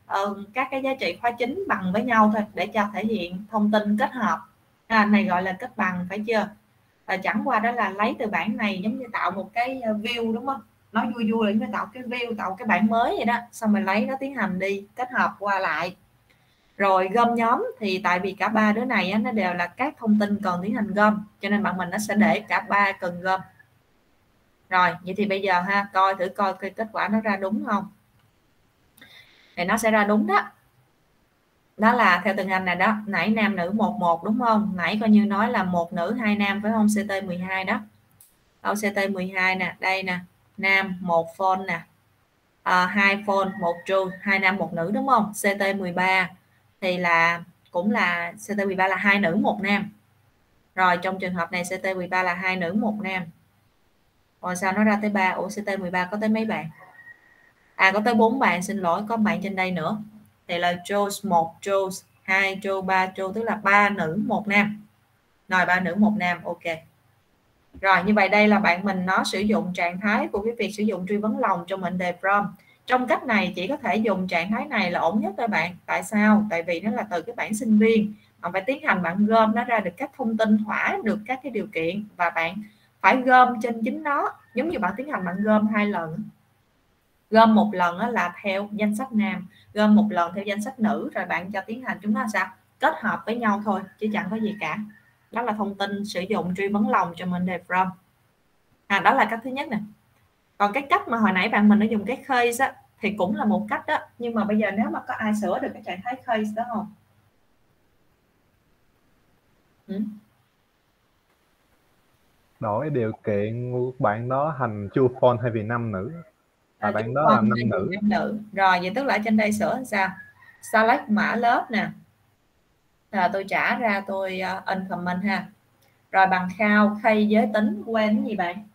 các cái giá trị khóa chính bằng với nhau thôi để cho thể hiện thông tin kết hợp. Này gọi là kết bằng, phải chưa? Chẳng qua đó là lấy từ bảng này giống như tạo một cái view, đúng không? Nói vui vui là phải tạo cái view, tạo cái bảng mới vậy đó, xong rồi lấy nó tiến hành đi kết hợp qua lại. Rồi gom nhóm thì tại vì cả ba đứa này nó đều là các thông tin cần tiến hành gom, cho nên bạn mình nó sẽ để cả ba cần gom. Rồi vậy thì bây giờ thử coi cái kết quả nó ra đúng không. Thì nó sẽ ra đúng đó. Đó là theo từng ngành này đó, nãy nam nữ 11 đúng không? Nãy coi như nói là 1 nữ 2 nam phải không? CT12 đó. CT12 nè, đây nè, nam 1 phone nè, 2 phone 1 true, 2 nam 1 nữ đúng không? CT13 thì là cũng là CT13 là 2 nữ 1 nam. Rồi trong trường hợp này CT13 là 2 nữ 1 nam. Rồi sao nó ra tới 3? Ủa CT13 có tới mấy bạn? Có tới 4 bạn, xin lỗi, có bạn trên đây nữa. Thì là Joes 1 Joes, 2 Joe, 3 Joe, tức là 3 nữ 1 nam. Rồi 3 nữ 1 nam, ok. Rồi như vậy đây là bạn mình nó sử dụng trạng thái của cái việc sử dụng truy vấn lòng trong mệnh đề from. Trong cách này chỉ có thể dùng trạng thái này là ổn nhất thôi bạn. Tại sao? Tại vì nó là từ cái bảng sinh viên. Bạn phải tiến hành bạn gom nó ra được các thông tin thỏa được các cái điều kiện, và bạn phải gom trên chính nó. Giống như bạn tiến hành bạn gom 2 lần. Gom một lần là theo danh sách nam, gom một lần theo danh sách nữ, rồi bạn cho tiến hành chúng nó sao? Kết hợp với nhau thôi, chứ chẳng có gì cả. Đó là thông tin sử dụng truy vấn lòng cho mệnh đề from. Đó là cách thứ nhất nè. Còn cái cách mà hồi nãy bạn mình đã dùng cái case thì cũng là một cách đó. Nhưng mà bây giờ nếu mà có ai sửa được cái trạng thái case đó không? Đổi điều kiện của bạn đó thành true phone thay vì nam nữ. Bạn đó là nam nữ. Rồi vậy tức là ở trên đây sửa làm sao? Select mã lớp nè. Tôi trả ra, tôi uncomment ha. Rồi bằng khao khay giới tính quen cái gì bạn?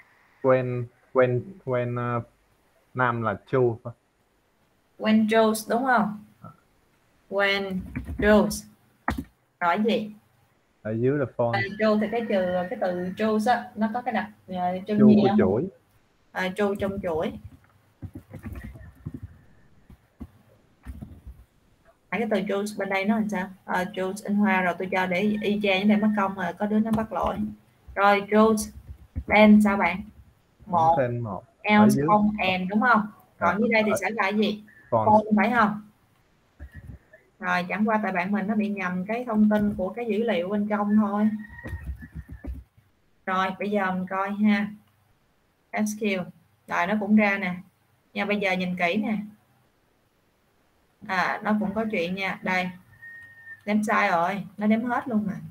Quen nam là true. When Joes đúng không? When Joes. Rồi gì? Ở dưới là phone. Joe thì cái từ Joes nó có cái đặc trưng True gì của không? chuỗi. True trong chuỗi. Cái từ Joes bên đây nó làm sao? Joes in hoa, rồi tôi cho để y chang để mất công rồi có đứa nó bắt lỗi. Rồi Joes Ben sao bạn? Một else không and đúng không? Còn như đây thì sẽ là gì? Phone phải không? Rồi chẳng qua tại bạn mình nó bị nhầm cái thông tin của cái dữ liệu bên trong thôi. Rồi bây giờ mình coi ha. SQ. Rồi nó cũng ra nè. Nha, bây giờ nhìn kỹ nè. Nó cũng có chuyện nha. Đây. Đếm sai rồi, nó đếm hết luôn mà.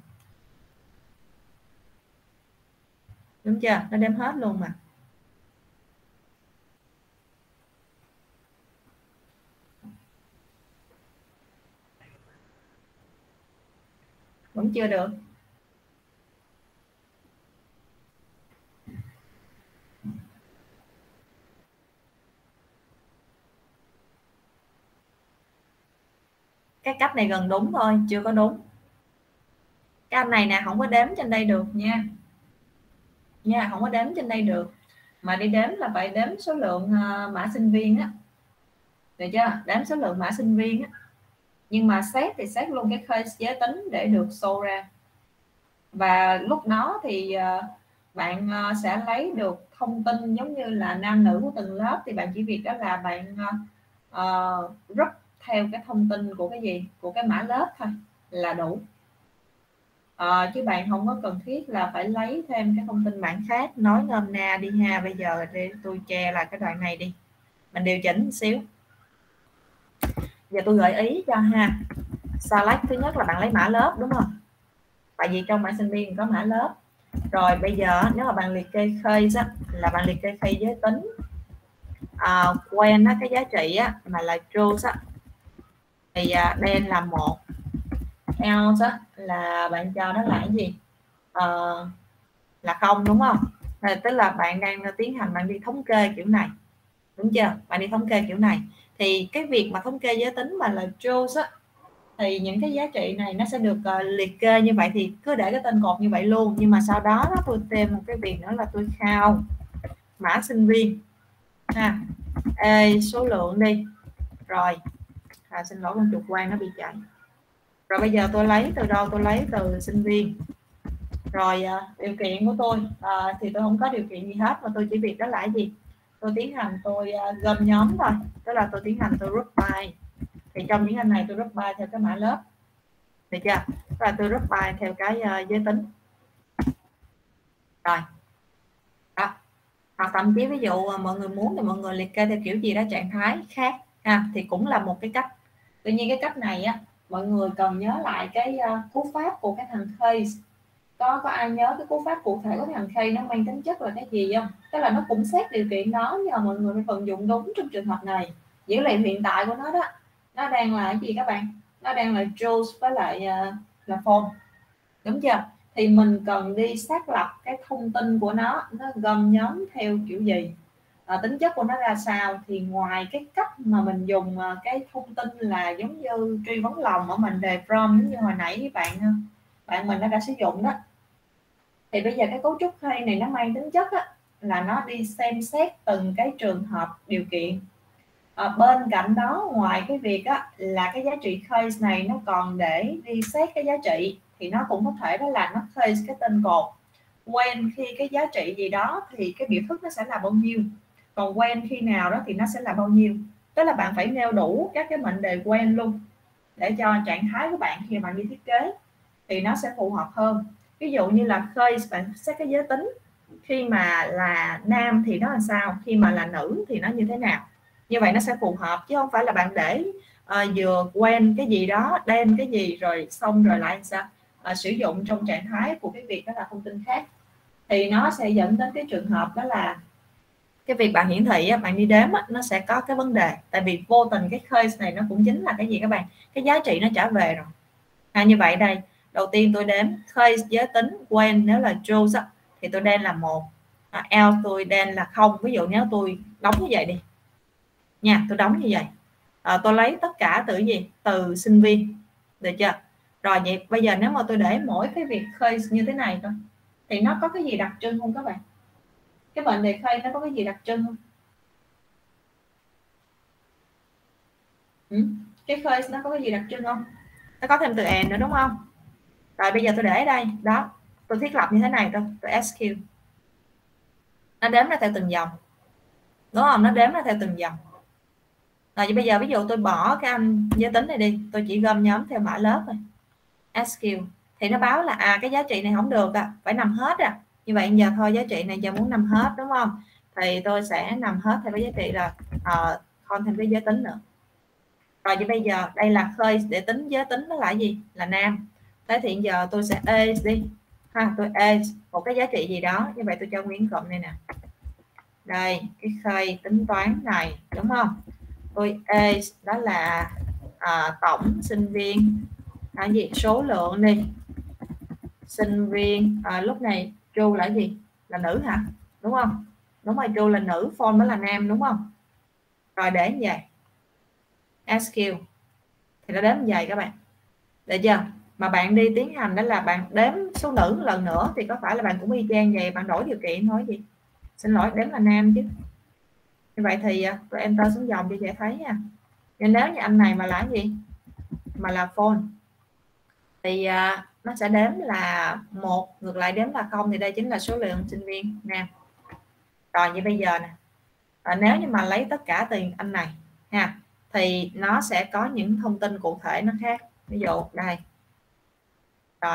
Đúng chưa? Nó đếm hết luôn mà. Vẫn chưa được. Cái cách này gần đúng thôi, chưa có đúng. Cái anh này nè không có đếm trên đây được nha. Không có đếm trên đây được. Mà đi đếm là phải đếm số lượng mã sinh viên á. Được chưa? Đếm số lượng mã sinh viên á. Nhưng mà xét thì xét luôn cái case giới tính để được show ra. Và lúc đó thì bạn sẽ lấy được thông tin giống như là nam nữ của từng lớp, thì bạn chỉ việc đó là bạn group theo cái thông tin của cái gì, của cái mã lớp thôi là đủ. Chứ bạn không có cần thiết là phải lấy thêm cái thông tin bảng khác. Nói nôm na đi ha. Bây giờ để tôi che lại cái đoạn này đi, mình điều chỉnh một xíu. Giờ tôi gợi ý cho ha. Select thứ nhất là bạn lấy mã lớp đúng không? Tại vì trong mã sinh viên có mã lớp. Rồi bây giờ nếu mà bạn liệt kê case là bạn liệt kê case giới tính. Quen cái giá trị mà là true thì đen là 1, else là bạn cho nó là cái gì? Là 0 đúng không? Tức là bạn đang tiến hành bạn đi thống kê kiểu này, đúng chưa? Bạn đi thống kê kiểu này thì cái việc mà thống kê giới tính mà là true thì những cái giá trị này nó sẽ được liệt kê như vậy, thì cứ để cái tên cột như vậy luôn. Nhưng mà sau đó tôi thêm một cái việc nữa là tôi khao mã sinh viên ha. Số lượng đi. Rồi xin lỗi con chuột quang nó bị chạy. Rồi bây giờ tôi lấy từ đâu? Tôi lấy từ sinh viên. Rồi điều kiện của tôi thì tôi không có điều kiện gì hết, mà tôi chỉ việc đó là cái gì? Tôi tiến hành tôi gom nhóm thôi, tức là tôi tiến hành tôi group by. Thì trong những anh này tôi group by theo cái mã lớp, được chưa? Và tôi group by theo cái giới tính. Rồi đó. Hoặc thậm chí ví dụ mọi người muốn thì mọi người liệt kê theo kiểu gì đó trạng thái khác thì cũng là một cái cách. Tuy nhiên cái cách này á, mọi người cần nhớ lại cái cú pháp của cái thằng case. Có ai nhớ cái cú pháp cụ thể của thằng case nó mang tính chất là cái gì không? Tức là nó cũng xét điều kiện đó, nhưng mà mọi người phải vận dụng đúng trong trường hợp này. Dữ liệu hiện tại của nó đó, nó đang là cái gì các bạn? Nó đang là Jules với lại là phone, đúng chưa? Thì mình cần đi xác lập cái thông tin của nó gom nhóm theo kiểu gì, tính chất của nó ra sao. Thì ngoài cái cách mà mình dùng cái thông tin là giống như truy vấn lòng ở mình đề from, giống như hồi nãy bạn mình đã sử dụng đó, thì bây giờ cái cấu trúc hay này nó mang tính chất là nó đi xem xét từng cái trường hợp điều kiện. Bên cạnh đó, ngoài cái việc là cái giá trị case này nó còn để đi xét cái giá trị, thì nó cũng có thể đó là nó case cái tên cột. When khi cái giá trị gì đó thì cái biểu thức nó sẽ là bao nhiêu, còn when khi nào đó thì nó sẽ là bao nhiêu. Tức là bạn phải nêu đủ các cái mệnh đề when luôn, để cho trạng thái của bạn khi bạn đi thiết kế thì nó sẽ phù hợp hơn. Ví dụ như là case bạn xét cái giới tính, khi mà là nam thì nó là sao, khi mà là nữ thì nó như thế nào. Như vậy nó sẽ phù hợp, chứ không phải là bạn để vừa quen cái gì đó đem cái gì rồi xong rồi lại sao sử dụng trong trạng thái của cái việc đó là thông tin khác, thì nó sẽ dẫn đến cái trường hợp đó là cái việc bạn hiển thị bạn đi đếm nó sẽ có cái vấn đề. Tại vì vô tình cái case này nó cũng chính là cái gì các bạn, cái giá trị nó trả về rồi. Như vậy đây, đầu tiên tôi đếm case giới tính when nếu là true thì tôi đen là 1, else tôi đen là 0. Ví dụ nếu tôi đóng như vậy đi nha, tôi đóng như vậy, tôi lấy tất cả từ gì, từ sinh viên, được chưa? Rồi vậy bây giờ nếu mà tôi để mỗi cái việc case như thế này thôi thì nó có cái gì đặc trưng không các bạn? Cái mệnh đề case nó có cái gì đặc trưng không? Cái case nó có cái gì đặc trưng không? Nó có thêm từ and nữa đúng không? Rồi bây giờ tôi để ở đây đó, tôi thiết lập như thế này thôi, tôi SQ, nó đếm ra theo từng dòng, đúng không? Nó đếm ra theo từng dòng. Rồi bây giờ ví dụ tôi bỏ cái anh giới tính này đi, tôi chỉ gom nhóm theo mã lớp thôi, SQ, thì nó báo là cái giá trị này không được phải nằm hết Như vậy giờ thôi, giá trị này giờ muốn nằm hết đúng không? Thì tôi sẽ nằm hết theo cái giá trị là không thêm cái giới tính nữa. Rồi vậy bây giờ đây là case để tính giới tính nó là gì? Là nam. Thế thì giờ tôi sẽ age đi tôi age một cái giá trị gì đó, như vậy tôi cho nguyên cụm này nè, đây cái case tính toán này đúng không? Tôi age đó là tổng sinh viên gì, số lượng đi, sinh viên lúc này true là gì, là nữ hả, đúng không? Đúng rồi, true là nữ, form đó là nam đúng không? Rồi để như vậy SQ thì nó đếm như vậy các bạn, được chưa? Mà bạn đi tiến hành đó là bạn đếm số nữ lần nữa thì có phải là bạn cũng y chang vậy, bạn đổi điều kiện thôi gì, xin lỗi đếm là nam chứ. Như vậy thì tôi enter xuống dòng cho dễ thấy nha. Nên nếu như anh này mà là gì, mà là phone thì nó sẽ đếm là 1, ngược lại đếm là 0, thì đây chính là số lượng sinh viên nam. Rồi như bây giờ nè, nếu như mà lấy tất cả tiền anh này thì nó sẽ có những thông tin cụ thể nó khác. Ví dụ đây, rồi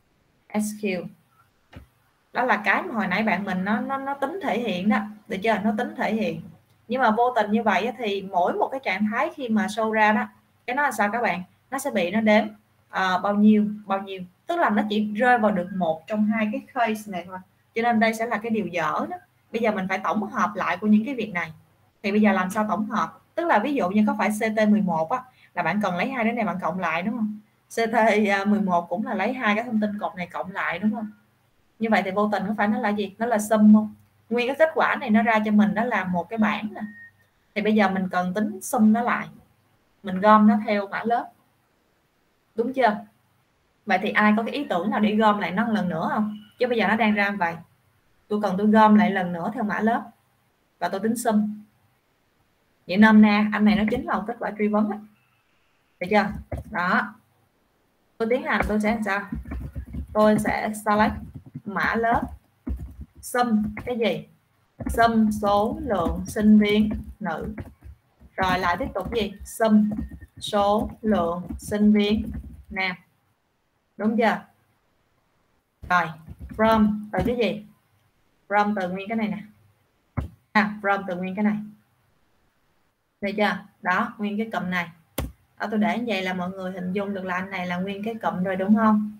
SQ đó là cái mà hồi nãy bạn mình nó tính thể hiện đó, được chưa? Nó tính thể hiện, nhưng mà vô tình như vậy thì mỗi một cái trạng thái khi mà show ra đó, cái nó là sao các bạn, nó sẽ bị nó đếm bao nhiêu, tức là nó chỉ rơi vào được một trong hai cái case này thôi. Cho nên đây sẽ là cái điều dở đó. Bây giờ mình phải tổng hợp lại của những cái việc này. Thì bây giờ làm sao tổng hợp? Tức là ví dụ như có phải CT11 là bạn cần lấy hai cái này bạn cộng lại đúng không? CT11 cũng là lấy hai cái thông tin cột này cộng lại đúng không? Như vậy thì vô tình có phải nó là gì? Nó là sum không? Nguyên cái kết quả này nó ra cho mình đó là một cái bảng nè. Thì bây giờ mình cần tính sum nó lại, mình gom nó theo mã lớp, đúng chưa? Vậy thì ai có cái ý tưởng nào để gom lại nó lần nữa không? Chứ bây giờ nó đang ra vậy, tôi cần tôi gom lại lần nữa theo mã lớp và tôi tính sum. Vậy nôm na anh này nó chính là một kết quả truy vấn được chưa? Đó, tôi tiến hành tôi sẽ làm sao? Tôi sẽ select mã lớp sum cái gì? Sum số lượng sinh viên nữ. Rồi lại tiếp tục gì? Sum số lượng sinh viên nam. Đúng chưa? Rồi from từ cái gì? From từ nguyên cái này nè. From từ nguyên cái này. Được chưa? Đó, nguyên cái cụm này. Đó, tôi để như vậy là mọi người hình dung được là anh này là nguyên cái cụm rồi đúng không?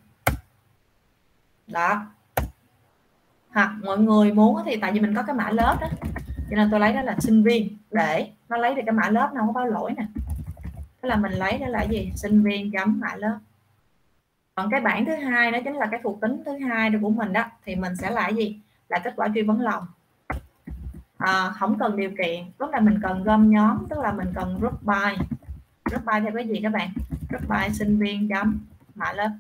Đó. Hoặc mọi người muốn thì tại vì mình có cái mã lớp đó, cho nên tôi lấy đó là sinh viên để nó lấy được cái mã lớp, nó không có báo lỗi nè. Thế là mình lấy đó là gì? Sinh viên chấm mã lớp. Còn cái bảng thứ hai đó chính là cái thuộc tính thứ hai của mình đó, thì mình sẽ là gì? Là kết quả truy vấn lòng. Không cần điều kiện, lúc này mình cần gom nhóm, tức là mình cần group by. Group by theo cái gì các bạn? Group by sinh viên chấm mã lớp.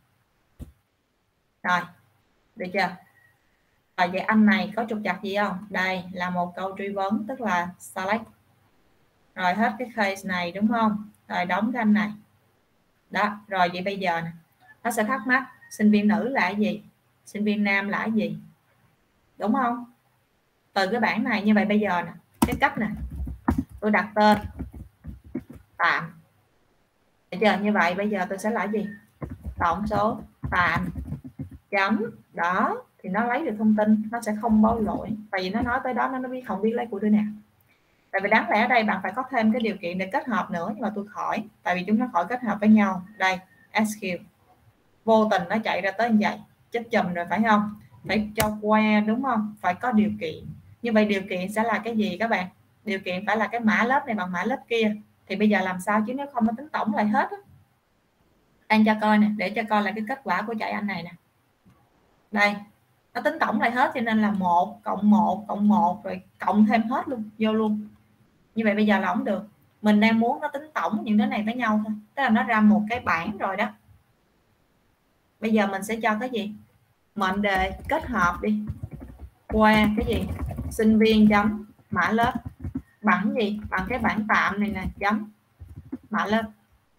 Rồi, được chưa? Rồi vậy anh này có trục trặc gì không? Đây là một câu truy vấn, tức là select. Rồi hết cái case này đúng không? Rồi đóng cái anh này. Đó, rồi vậy bây giờ nè, nó sẽ thắc mắc sinh viên nữ là cái gì? Sinh viên nam là cái gì? Đúng không? Từ cái bảng này như vậy bây giờ nè, cái cách nè, tôi đặt tên tạm. Được chưa? Như vậy bây giờ tôi sẽ là gì? Tổng số tạm chấm đó, thì nó lấy được thông tin, nó sẽ không báo lỗi, tại vì nó nói tới đó nó biết không biết lấy của đứa nào. Tại vì đáng lẽ ở đây bạn phải có thêm cái điều kiện để kết hợp nữa, nhưng mà tôi khỏi, tại vì chúng nó khỏi kết hợp với nhau. Đây SQ vô tình nó chạy ra tới như vậy, chết chùm rồi phải không? Phải cho qua đúng không? Phải có điều kiện. Như vậy điều kiện sẽ là cái gì các bạn? Điều kiện phải là cái mã lớp này bằng mã lớp kia. Thì bây giờ làm sao chứ nếu không nó tính tổng lại hết á. Anh cho coi nè, để cho coi là cái kết quả của chạy anh này nè. Đây, nó tính tổng lại hết, cho nên là 1 cộng 1 cộng 1 rồi cộng thêm hết luôn, vô luôn. Như vậy bây giờ là không được. Mình đang muốn nó tính tổng những cái này với nhau thôi. Tức là nó ra một cái bảng rồi đó. Bây giờ mình sẽ cho cái gì? Mệnh đề kết hợp đi. Qua cái gì? Sinh viên chấm mã lớp bằng gì? Bằng cái bảng tạm này nè, chấm mã lớp.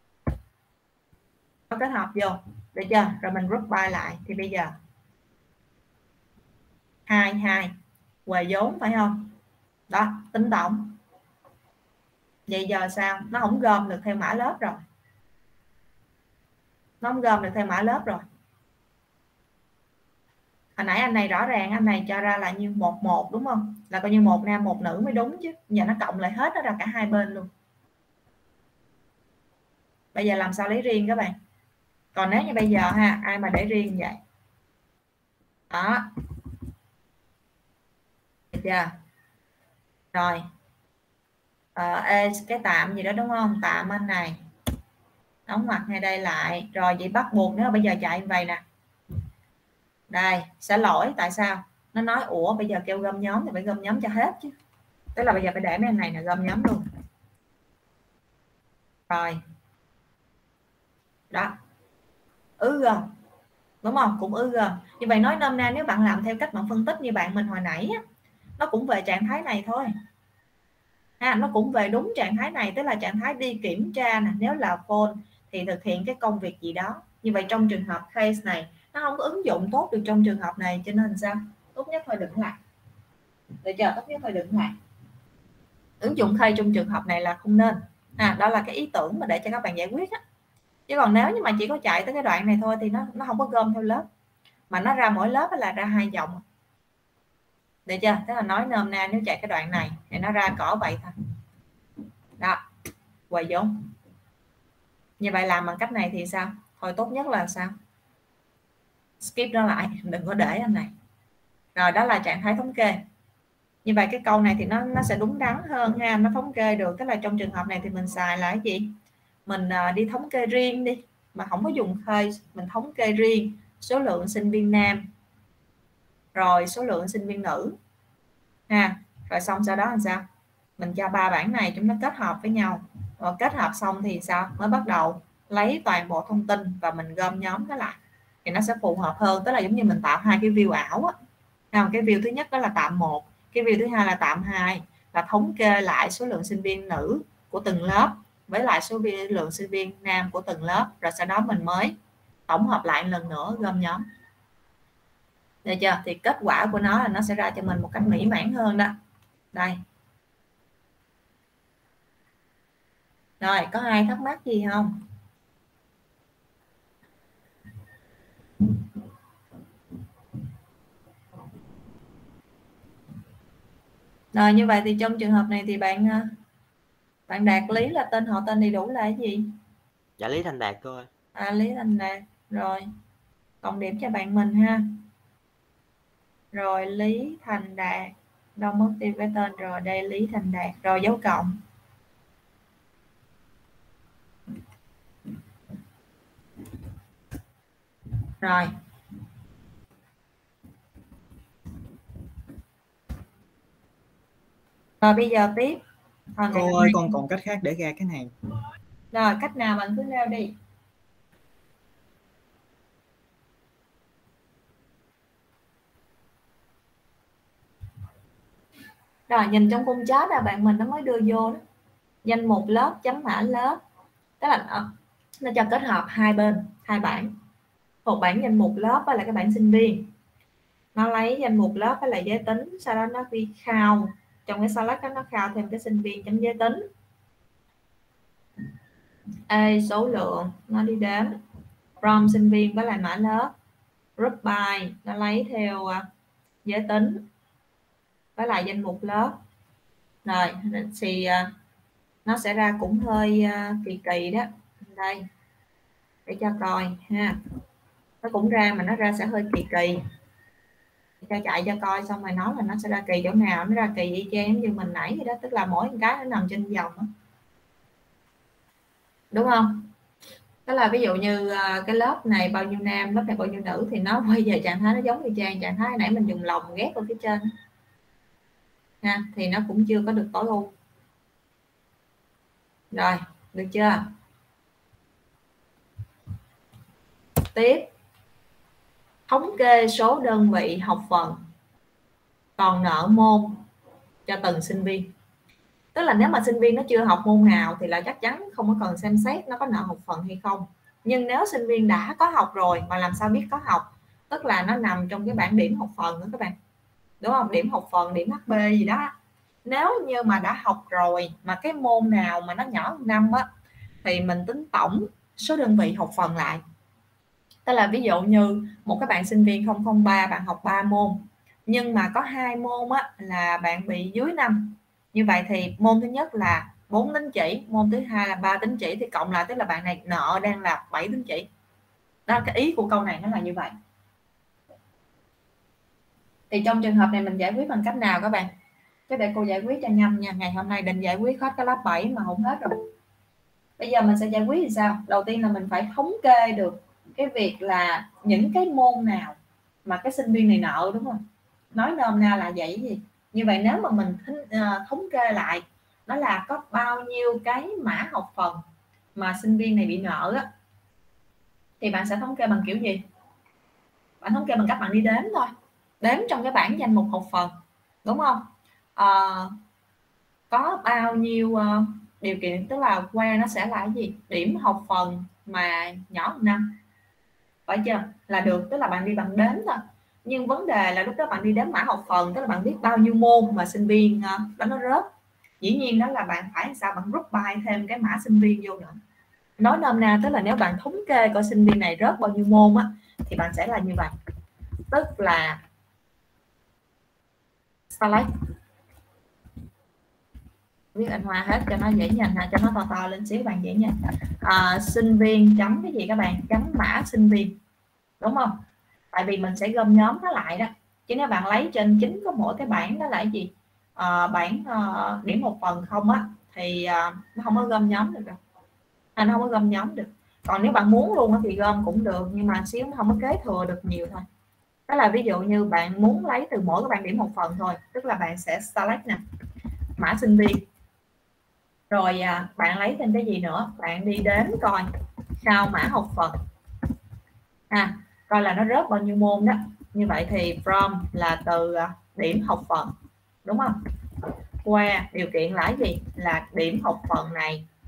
Nó kết hợp vô, được chưa? Rồi mình group by lại thì bây giờ 22 quề vốn phải không? Đó, tính tổng. Vậy giờ sao? Nó không gom được theo mã lớp rồi. Nó không gom được theo mã lớp rồi. Hồi nãy anh này rõ ràng anh này cho ra là như 11 đúng không? Là coi như 1 nam 1 nữ mới đúng chứ. Giờ nó cộng lại hết, nó ra cả hai bên luôn. Bây giờ làm sao lấy riêng các bạn? Còn nếu như bây giờ ha, ai mà để riêng vậy? Đó. Được chưa? Rồi. Cái tạm gì đó đúng không? Tạm anh này. Đóng ngoặc ngay đây lại. Rồi vậy bắt buộc nếu bây giờ chạy như vậy nè. Đây, sẽ lỗi tại sao? Nó nói ủa bây giờ kêu gom nhóm thì phải gom nhóm cho hết chứ. Tức là bây giờ phải để mấy anh này là gom nhóm luôn. Rồi. Đó. Gom. Đúng không? Cũng gom. Như vậy nói nôm na nếu bạn làm theo cách bạn phân tích như bạn mình hồi nãy á, nó cũng về trạng thái này thôi. Nó cũng về đúng trạng thái này, tức là trạng thái đi kiểm tra nè, nếu là phone thì thực hiện cái công việc gì đó. Như vậy trong trường hợp case này nó không có ứng dụng tốt được trong trường hợp này, cho nên sao? Tốt nhất thôi đừng lại. Được chưa? Tốt nhất thôi đừng lại. Ứng dụng case trong trường hợp này là không nên. Đó là cái ý tưởng mà để cho các bạn giải quyết á. Chứ còn nếu như mà chỉ có chạy tới cái đoạn này thôi thì nó không có gom theo lớp, mà nó ra mỗi lớp là ra 2 dòng. Được chưa? Tức là nói nôm na nếu chạy cái đoạn này thì nó ra cỡ vậy thôi. Đó, quầy vốn. Như vậy làm bằng cách này thì sao? Thôi tốt nhất là sao? Skip nó lại, đừng có để anh này. Rồi đó là trạng thái thống kê. Như vậy cái câu này thì nó sẽ đúng đắn hơn ha, nó thống kê được. Tức là trong trường hợp này thì mình xài là cái gì? Mình đi thống kê riêng đi, mà không có dùng case, mình thống kê riêng số lượng sinh viên nam rồi số lượng sinh viên nữ ha. Rồi xong sau đó làm sao? Mình cho 3 bảng này chúng nó kết hợp với nhau. Rồi kết hợp xong thì sao? Mới bắt đầu lấy toàn bộ thông tin và mình gom nhóm nó lại thì nó sẽ phù hợp hơn. Tức là giống như mình tạo 2 cái view ảo á. Cái view thứ nhất đó là tạm 1, cái view thứ hai là tạm 2, là thống kê lại số lượng sinh viên nữ của từng lớp với lại lượng sinh viên nam của từng lớp, rồi sau đó mình mới tổng hợp lại lần nữa gom nhóm. Được chưa? Thì kết quả của nó là nó sẽ ra cho mình một cách mỹ mãn hơn đó. Đây. Rồi, có ai thắc mắc gì không? Rồi, như vậy thì trong trường hợp này thì bạn Đạt Lý là tên họ tên đầy đủ là cái gì? Dạ Lý Thành Đạt cô ơi. Lý Thành Đạt. Rồi, cộng điểm cho bạn mình ha. Rồi Lý Thành Đạt, đâu mất tiêu cái tên rồi, đây Lý Thành Đạt, rồi dấu cộng. Rồi. Rồi bây giờ tiếp. Cô ơi, con còn cách khác để ra cái này. Rồi, cách nào bạn cứ nêu đi. Rồi, nhìn trong khung chat là bạn mình nó mới đưa vô đó. Danh mục lớp chấm mã lớp. Tức là nó cho kết hợp hai bên, hai bảng. Một bảng danh mục lớp với lại cái bảng sinh viên. Nó lấy danh mục lớp với lại giới tính, sau đó nó đi khao. Trong cái select đó nó khao thêm cái sinh viên chấm giới tính. A số lượng nó đi đếm. From sinh viên với lại mã lớp. Group by nó lấy theo giới tính với lại danh mục lớp. Rồi thì nó sẽ ra cũng hơi kỳ kỳ đó. Đây để cho coi ha, nó cũng ra mà nó ra sẽ hơi kỳ kỳ, cho chạy cho coi xong rồi nói là nó sẽ ra kỳ chỗ nào. Nó ra kỳ y chang như mình nãy vậy đó, tức là mỗi cái nó nằm trên vòng đó. Đúng không? Tức là ví dụ như cái lớp này bao nhiêu nam, lớp này bao nhiêu nữ, thì nó quay về trạng thái nó giống y chang trạng thái nãy mình dùng lòng ghép vào phía trên ha, thì nó cũng chưa có được tối ưu. Rồi, được chưa? Tiếp, thống kê số đơn vị học phần còn nợ môn cho từng sinh viên. Tức là nếu mà sinh viên nó chưa học môn nào thì là chắc chắn không có cần xem xét nó có nợ học phần hay không. Nhưng nếu sinh viên đã có học rồi mà làm sao biết có học, tức là nó nằm trong cái bảng điểm học phần đó các bạn, đúng không? Điểm học phần, điểm HB gì đó. Nếu như mà đã học rồi mà cái môn nào mà nó nhỏ hơn 5 á, thì mình tính tổng số đơn vị học phần lại. Tức là ví dụ như một cái bạn sinh viên 003 bạn học 3 môn, nhưng mà có 2 môn á, là bạn bị dưới 5. Như vậy thì môn thứ nhất là 4 tín chỉ, môn thứ hai là 3 tín chỉ, thì cộng lại tức là bạn này nợ đang là 7 tín chỉ. Đó, cái ý của câu này nó là như vậy. Thì trong trường hợp này mình giải quyết bằng cách nào các bạn? Chứ để cô giải quyết cho nhanh nha. Ngày hôm nay định giải quyết hết cái lớp 7 mà không hết rồi. Bây giờ mình sẽ giải quyết thì sao? Đầu tiên là mình phải thống kê được cái việc là những cái môn nào mà cái sinh viên này nợ, đúng không? Nói nôm na là vậy gì? Như vậy nếu mà mình thống kê lại nó là có bao nhiêu cái mã học phần mà sinh viên này bị nợ á, thì bạn sẽ thống kê bằng kiểu gì? Bạn thống kê bằng cách bạn đi đếm thôi, đếm trong cái bảng danh mục học phần, đúng không? Có bao nhiêu điều kiện, tức là que nó sẽ là cái gì? Điểm học phần mà nhỏ hơn 5, phải chưa? Là được, tức là bạn đi bằng đếm thôi. Nhưng vấn đề là lúc đó bạn đi đếm mã học phần, tức là bạn biết bao nhiêu môn mà sinh viên đó nó rớt. Dĩ nhiên đó là bạn phải sao? Bạn group by thêm cái mã sinh viên vô nữa. Nói nôm na tức là nếu bạn thống kê coi sinh viên này rớt bao nhiêu môn á, thì bạn sẽ là như vậy. Tức là select, viết anh Hoa hết cho nó dễ nhìn, cho nó to to lên xíu bạn dễ nhìn. Sinh viên chấm cái gì các bạn? Chấm mã sinh viên, đúng không? Tại vì mình sẽ gom nhóm nó lại đó. Chứ nếu bạn lấy trên chính có mỗi cái bảng đó là cái gì? Bảng điểm một phần không á, thì nó không có gom nhóm được đâu. Nó không có gom nhóm được. Còn nếu bạn muốn luôn thì gom cũng được, nhưng mà xíu nó không có kế thừa được nhiều thôi. Đó là ví dụ như bạn muốn lấy từ mỗi cái bảng điểm một phần thôi, tức là bạn sẽ select nè, mã sinh viên, rồi bạn lấy thêm cái gì nữa, bạn đi đến coi khao mã học phần, coi là nó rớt bao nhiêu môn đó. Như vậy thì from là từ điểm học phần, đúng không? Qua điều kiện là gì? Là điểm học phần này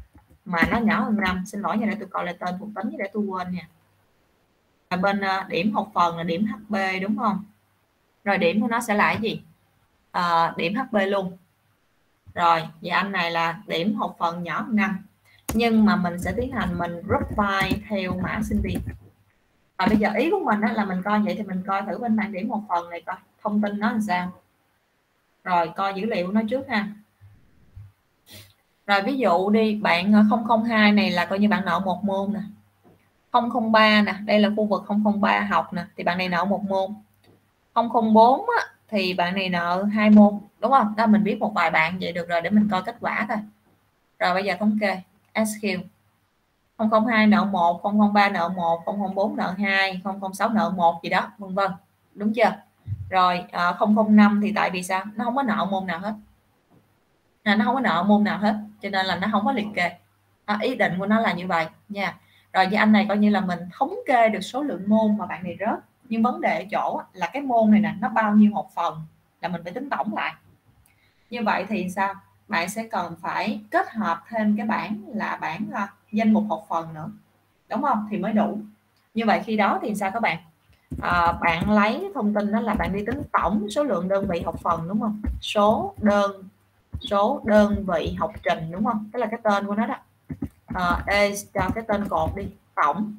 mà nó nhỏ hơn 5, xin lỗi nha, để tôi coi lại tên thuộc tính để tôi quên nha. Và bên điểm học phần là điểm HB đúng không? Rồi điểm của nó sẽ là cái gì? Điểm HB luôn. Rồi vậy anh này là điểm học phần nhỏ hơn 5, nhưng mà mình sẽ tiến hành mình group by theo mã sinh viên. Và bây giờ ý của mình là mình coi vậy thì mình coi thử bên bảng điểm học phần này coi thông tin nó làm sao. Rồi coi dữ liệu nó trước ha. Rồi ví dụ đi bạn 002 này là coi như bạn nợ một môn nè. 003 nè, đây là khu vực 003 học nè, thì bạn này nợ một môn. 004 á, thì bạn này nợ 2 môn, đúng không? Đó, mình biết một vài bạn vậy được rồi, để mình coi kết quả thôi. Rồi bây giờ thống kê SQ. 002 nợ 1, 003 nợ 1, 004 nợ 2, 006 nợ 1 gì đó, vân vân. Đúng chưa? Rồi 005 thì tại vì sao? Nó không có nợ môn nào hết. Nó không có nợ môn nào hết, cho nên là nó không có liệt kê. Ý định của nó là như vậy nha. Rồi với anh này coi như là mình thống kê được số lượng môn mà bạn này rớt, nhưng vấn đề ở chỗ là cái môn này nè nó bao nhiêu học phần là mình phải tính tổng lại. Như vậy thì sao? Bạn sẽ cần phải kết hợp thêm cái bảng là bảng danh mục học phần nữa, đúng không? Thì mới đủ. Như vậy khi đó thì sao các bạn? Bạn lấy thông tin đó là bạn đi tính tổng số lượng đơn vị học phần, đúng không? Số đơn vị học trình, đúng không? Đó là cái tên của nó đó. Đây cho cái tên cột đi, tổng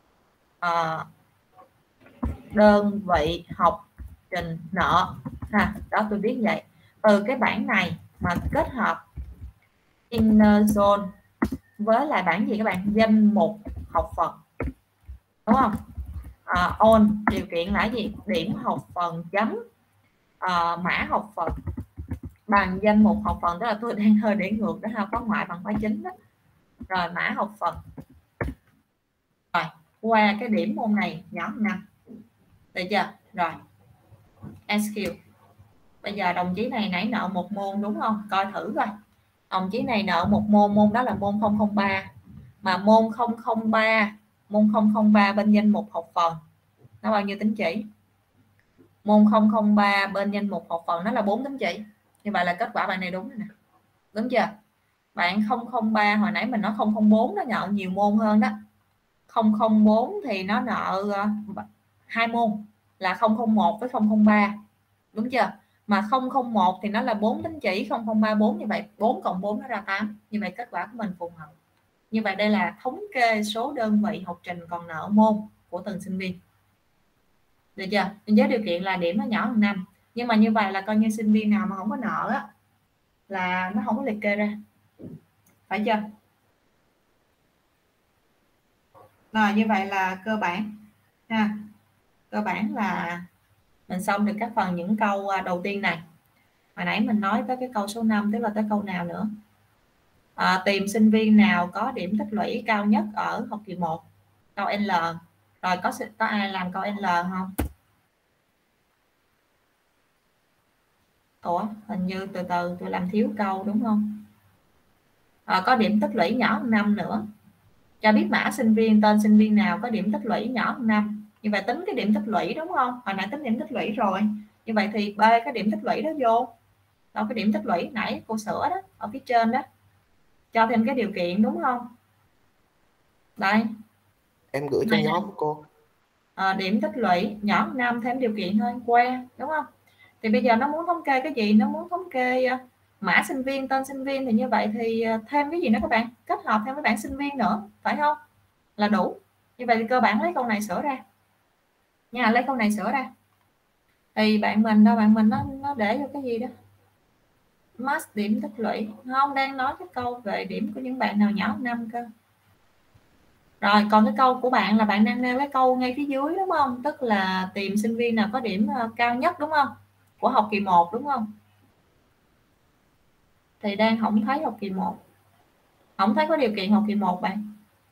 đơn vị học trình nợ ha. Đó, tôi viết vậy. Từ cái bảng này mà kết hợp inner zone với lại bảng gì các bạn? Danh mục học phần, đúng không? On điều kiện là gì? Điểm học phần chấm mã học phần bằng danh mục học phần, tức là tôi đang hơi để ngược đó ha, có ngoại bằng khóa chính đó. Rồi mã học phần, rồi qua cái điểm môn này nhỏ 5, được chưa? Rồi SQ. Bây giờ đồng chí này nãy nợ một môn đúng không? Coi thử coi. Đồng chí này nợ một môn, môn đó là môn 003. Mà môn 003 bên danh mục học phần nó bao nhiêu tín chỉ? Môn 003 bên danh mục học phần nó là 4 tín chỉ. Như vậy là kết quả bạn này đúng rồi nè. Đúng chưa? Bạn 003 hồi nãy mình nói 004 nó nợ nhiều môn hơn đó. 004 thì nó nợ 2 môn là 001 với 003. Đúng chưa? Mà 001 thì nó là 4 tín chỉ, 003 4, như vậy 4 cộng 4 nó ra 8. Như vậy kết quả của mình phù hợp. Như vậy đây là thống kê số đơn vị học trình còn nợ môn của từng sinh viên. Được chưa? Với điều kiện là điểm nó nhỏ hơn 5. Nhưng mà như vậy là coi như sinh viên nào mà không có nợ á, là nó không có liệt kê ra. Phải chưa? Rồi như vậy là cơ bản ha. Cơ bản là mình xong được các phần những câu đầu tiên này. Hồi nãy mình nói tới cái câu số 5, tức là tới câu nào nữa? Tìm sinh viên nào có điểm tích lũy cao nhất ở học kỳ 1. Câu L. Rồi có ai làm câu L không? Ủa, hình như từ từ tôi làm thiếu câu đúng không? Có điểm tích lũy nhỏ hơn 5 nữa. Cho biết mã sinh viên, tên sinh viên nào có điểm tích lũy nhỏ hơn 5. Như vậy tính cái điểm tích lũy đúng không? Hồi nãy tính điểm tích lũy rồi. Như vậy thì B cái điểm tích lũy đó vô. Đâu cái điểm tích lũy nãy cô sửa đó, ở phía trên đó. Cho thêm cái điều kiện đúng không? Đây. Em gửi cho nhóm cô. Điểm tích lũy nhỏ hơn 5 thêm điều kiện thôi, que, đúng không? Thì bây giờ nó muốn thống kê cái gì? Nó muốn thống kê mã sinh viên, tên sinh viên, thì như vậy thì thêm cái gì nữa các bạn? Kết hợp thêm với bảng sinh viên nữa, phải không? Là đủ. Như vậy thì cơ bản lấy câu này sửa ra nha, lấy câu này sửa ra. Thì bạn mình đâu, bạn mình nó để vô cái gì đó max điểm tích lũy, không đang nói cái câu về điểm của những bạn nào nhỏ hơn 5 cơ. Rồi còn cái câu của bạn là bạn đang nêu cái câu ngay phía dưới đúng không? Tức là tìm sinh viên nào có điểm cao nhất đúng không? Của học kỳ 1 đúng không? Thì đang không thấy học kỳ 1. Không thấy có điều kiện học kỳ 1 bạn.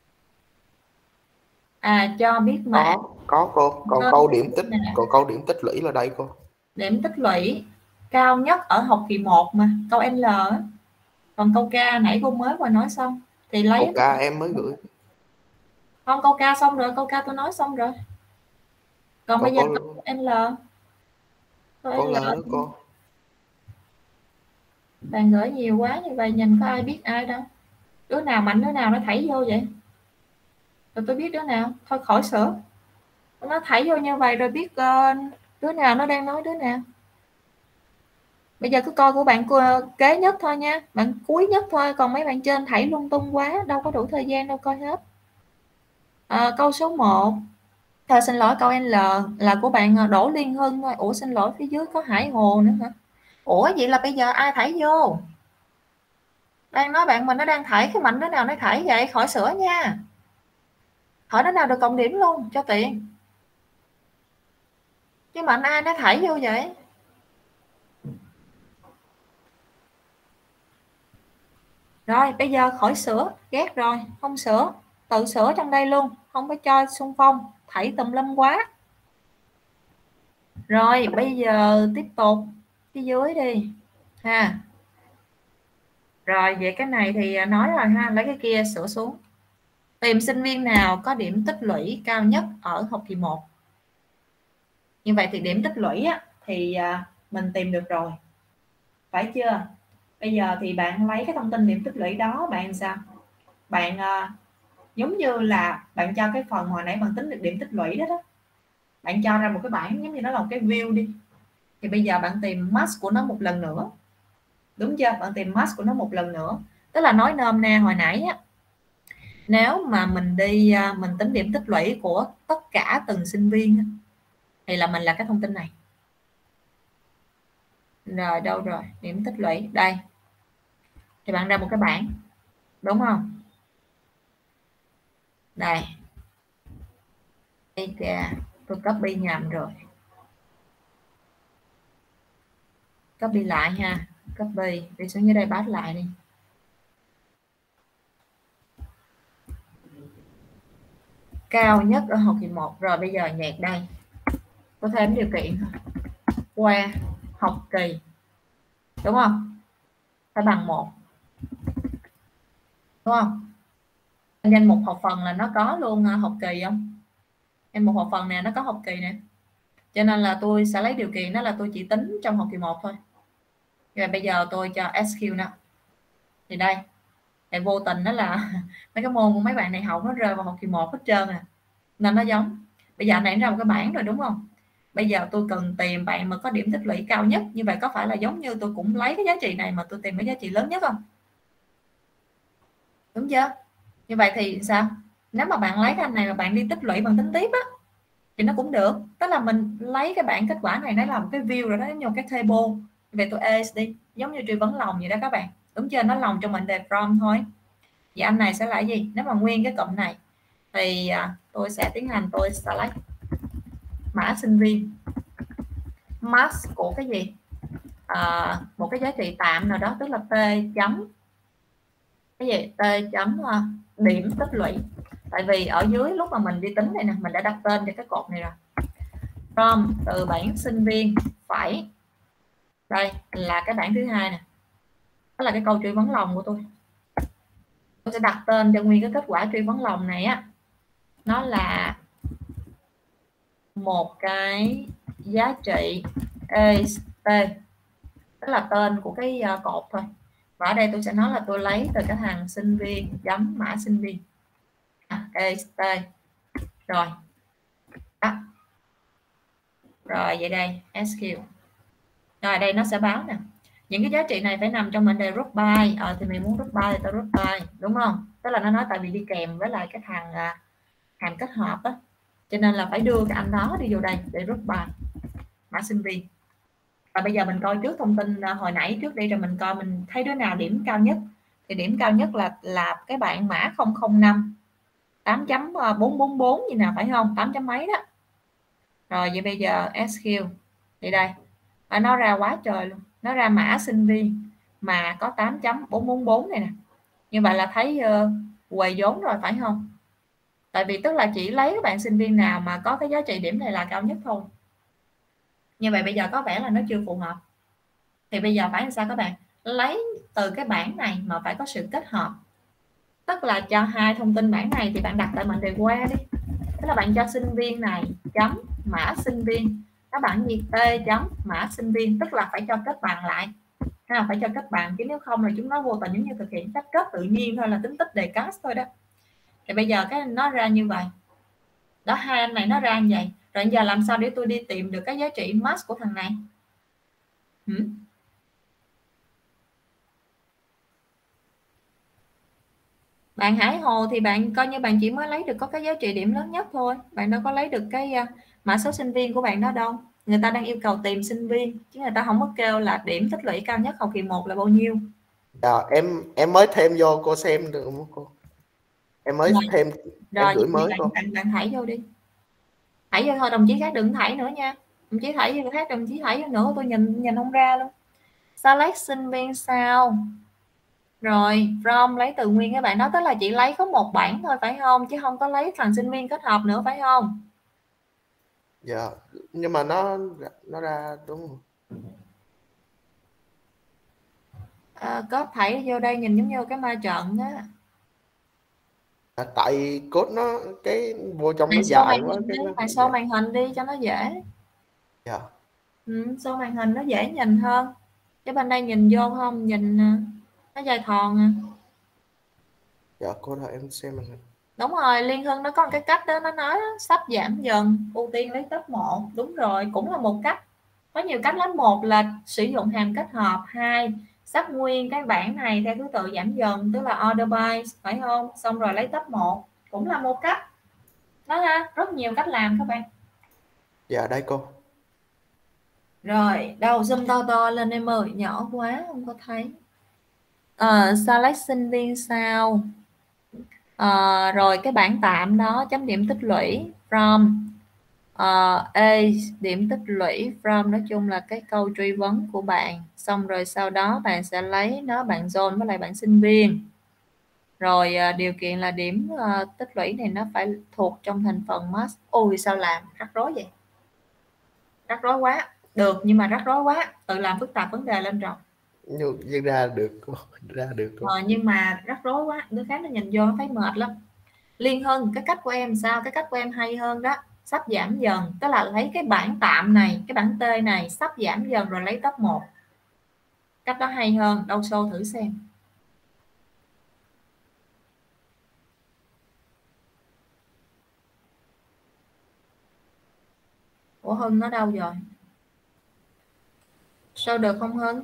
Cho biết mã. Có cô, còn câu điểm tích lũy là đây cô. Điểm tích lũy cao nhất ở học kỳ 1 mà, câu L á. Còn câu K nãy cô mới vừa nói xong thì lấy câu K em mới gửi. Không, câu K xong rồi, câu K tôi nói xong rồi. Còn bây giờ câu L. Câu L nữa cô. Bạn gửi nhiều quá như vậy nhìn có ai biết ai đâu. Đứa nào mạnh đứa nào nó thảy vô vậy? Rồi tôi biết đứa nào. Thôi khỏi sửa. Nó thảy vô như vậy rồi biết đứa nào nó đang nói đứa nào. Bây giờ cứ coi của bạn kế nhất thôi nha, bạn cuối nhất thôi, còn mấy bạn trên thảy lung tung quá, đâu có đủ thời gian đâu coi hết. Câu số 1. Xin lỗi, câu L là của bạn Đỗ Liên Hưng thôi. Ủa xin lỗi, phía dưới có Hải Hồ nữa hả? Ủa vậy là bây giờ ai thảy vô? Đang nói bạn mình nó đang thảy, cái mạnh đứa nào nó thảy vậy? Khỏi sửa nha. Hỏi đứa nào được cộng điểm luôn cho tiện. Chứ mạnh ai nó thảy vô vậy? Rồi bây giờ khỏi sửa, ghét rồi, không sửa, tự sửa trong đây luôn, không có cho xung phong, thảy tùm lum quá. Rồi bây giờ tiếp tục phía dưới đi ha. Rồi vậy cái này thì nói rồi ha, lấy cái kia sửa xuống. Tìm sinh viên nào có điểm tích lũy cao nhất ở học kỳ 1. Như vậy thì điểm tích lũy á, thì mình tìm được rồi, phải chưa? Bây giờ thì bạn lấy cái thông tin điểm tích lũy đó, bạn sao? Bạn giống như là bạn cho cái phần hồi nãy bạn tính được điểm tích lũy đó, bạn cho ra một cái bảng giống như nó là một cái view đi. Thì bây giờ bạn tìm max của nó một lần nữa, đúng chưa? Bạn tìm max của nó một lần nữa, tức là nói nôm na hồi nãy á, nếu mà mình đi mình tính điểm tích lũy của tất cả từng sinh viên thì là mình là cái thông tin này. Rồi đâu rồi điểm tích lũy đây, thì bạn ra một cái bảng đúng không? Đây kìa, tôi copy nhầm rồi, copy lại ha, copy đi xuống dưới đây, paste lại đi. Cao nhất ở học kỳ 1. Rồi bây giờ nhạc đây, có thêm điều kiện qua học kỳ, đúng không? Phải bằng 1, đúng không? Danh mục học phần là nó có luôn học kỳ không? Danh mục học phần này nó có học kỳ nè, cho nên là tôi sẽ lấy điều kiện đó là tôi chỉ tính trong học kỳ 1 thôi. Rồi bây giờ tôi cho SQ nè, thì đây thì vô tình đó là mấy cái môn của mấy bạn này học nó rơi vào học kỳ 1 hết trơn à, nên nó giống. Bây giờ này ra một cái bảng rồi đúng không? Bây giờ tôi cần tìm bạn mà có điểm tích lũy cao nhất, như vậy có phải là giống như tôi cũng lấy cái giá trị này mà tôi tìm cái giá trị lớn nhất không? Đúng chưa? Như vậy thì sao? Nếu mà bạn lấy cái anh này mà bạn đi tích lũy bằng tính tiếp á thì nó cũng được, tức là mình lấy cái bảng kết quả này nó là một cái view rồi đó, giống như cái table. Về tôi AS đi, giống như truy vấn lòng vậy đó các bạn, đúng chưa? Nó lòng trong mệnh đề from thôi. Vậy anh này sẽ là gì? Nếu mà nguyên cái cụm này thì tôi sẽ tiến hành tôi select mã sinh viên, max của cái gì, một cái giá trị tạm nào đó, tức là t chấm cái gì, t chấm điểm tích lũy. Tại vì ở dưới lúc mà mình đi tính này nè, mình đã đặt tên cho cái cột này rồi. From từ bảng sinh viên phải, đây là cái bảng thứ hai nè, đó là cái câu truy vấn lòng của tôi. Tôi sẽ đặt tên cho nguyên cái kết quả truy vấn lòng này á, nó là một cái giá trị EST, tức là tên của cái cột thôi. Và ở đây tôi sẽ nói là tôi lấy từ cái thằng sinh viên chấm mã sinh viên EST. Rồi đó. Rồi vậy đây SQ. Rồi đây nó sẽ báo nè, những cái giá trị này phải nằm trong mệnh đề group by. Thì mình muốn group by thì tao group by, đúng không? Tức là nó nói tại vì đi kèm với lại cái thằng hàm kết hợp á, cho nên là phải đưa cái anh đó đi vô đây để group by mã sinh viên. Và bây giờ mình coi trước thông tin hồi nãy trước đi, rồi mình coi mình thấy đứa nào điểm cao nhất. Thì điểm cao nhất là cái bạn mã 005 8.444 gì nào, phải không? 8 chấm mấy đó. Rồi vậy bây giờ SQ thì đây, nó ra quá trời luôn, nó ra mã sinh viên mà có 8.444 này nè. Như vậy là thấy quầy vốn rồi, phải không? Tại vì tức là chỉ lấy các bạn sinh viên nào mà có cái giá trị điểm này là cao nhất thôi. Như vậy bây giờ có vẻ là nó chưa phù hợp. Thì bây giờ phải làm sao các bạn? Lấy từ cái bảng này mà phải có sự kết hợp. Tức là cho hai thông tin bảng này thì bạn đặt tại mệnh đề qua đi. Tức là bạn cho sinh viên này chấm mã sinh viên, các bạn gì t chấm mã sinh viên, tức là phải cho kết bằng lại. phải cho kết bạn, chứ nếu không là chúng nó vô tình giống như thực hiện cách rất tự nhiên thôi, là tính tích đề cast thôi đó. Thì bây giờ cái nó ra như vậy đó, hai anh này nó ra như vậy rồi. Giờ làm sao để tôi đi tìm được cái giá trị max của thằng này? Bạn Hải Hồ thì bạn coi như bạn chỉ mới lấy được có cái giá trị điểm lớn nhất thôi, bạn đâu có lấy được cái mã số sinh viên của bạn đó đâu. Người ta đang yêu cầu tìm sinh viên chứ người ta không có kêu là điểm tích lũy cao nhất học kỳ 1 là bao nhiêu. Em mới thêm vô cô xem được không cô? Em mới rồi, thêm, rồi em gửi mới cô. bạn thảy vô đi, thảy vô thôi, đồng chí khác đừng thảy nữa nha, đồng chí thảy vô khác, đồng chí thảy vô nữa tôi nhìn không ra luôn. Select sinh viên sao? Rồi from lấy từ nguyên các bạn đó, tức là chỉ lấy có một bảng thôi phải không, chứ không có lấy thằng sinh viên kết hợp nữa phải không? Dạ, nhưng mà nó ra đúng không? Có thảy vô đây nhìn giống như cái ma trận đó. Tại code nó cái vô trong nó Bạn dài quá cái nó bạn show màn hình đi cho nó dễ. Dạ. Show màn hình nó dễ nhìn hơn, cái bên đây nhìn vô không nhìn nó dài thòn à. Dạ cô đợi em xem màn hình. Đúng rồi, Liên Hưng nó có một cái cách đó, nó nói đó, sắp giảm dần ưu tiên lấy top 1. Đúng rồi, cũng là một cách, có nhiều cách lắm. Một là sử dụng hàm kết hợp, hai sắp nguyên cái bảng này theo thứ tự giảm dần, tức là order by phải không, xong rồi lấy top 1 cũng là một cách đó ha. Rất nhiều cách làm các bạn. Dạ đây cô. Rồi đâu zoom to lên em ơi, nhỏ quá không có thấy. Select sinh viên sao? Rồi cái bảng tạm đó chấm điểm tích lũy from A, điểm tích lũy from, nói chung là cái câu truy vấn của bạn. Xong rồi sau đó bạn sẽ lấy nó, bạn dồn với lại bạn sinh viên. Rồi điều kiện là điểm tích lũy này nó phải thuộc trong thành phần max. Ôi sao làm rắc rối vậy, rắc rối quá. Được nhưng mà rắc rối quá, tự làm phức tạp vấn đề lên rồi. Nhưng ra được cô, ra được cô. Nhưng mà rắc rối quá, đứa khác nó nhìn vô nó thấy mệt lắm. Liên Hưng, cái cách của em sao? Cái cách của em hay hơn đó, sắp giảm dần, tức là lấy cái bảng tạm này, cái bảng T này sắp giảm dần rồi lấy top 1. Cách đó hay hơn, đâu show thử xem. Ủa Hưng nó đâu rồi? Show được không Hưng?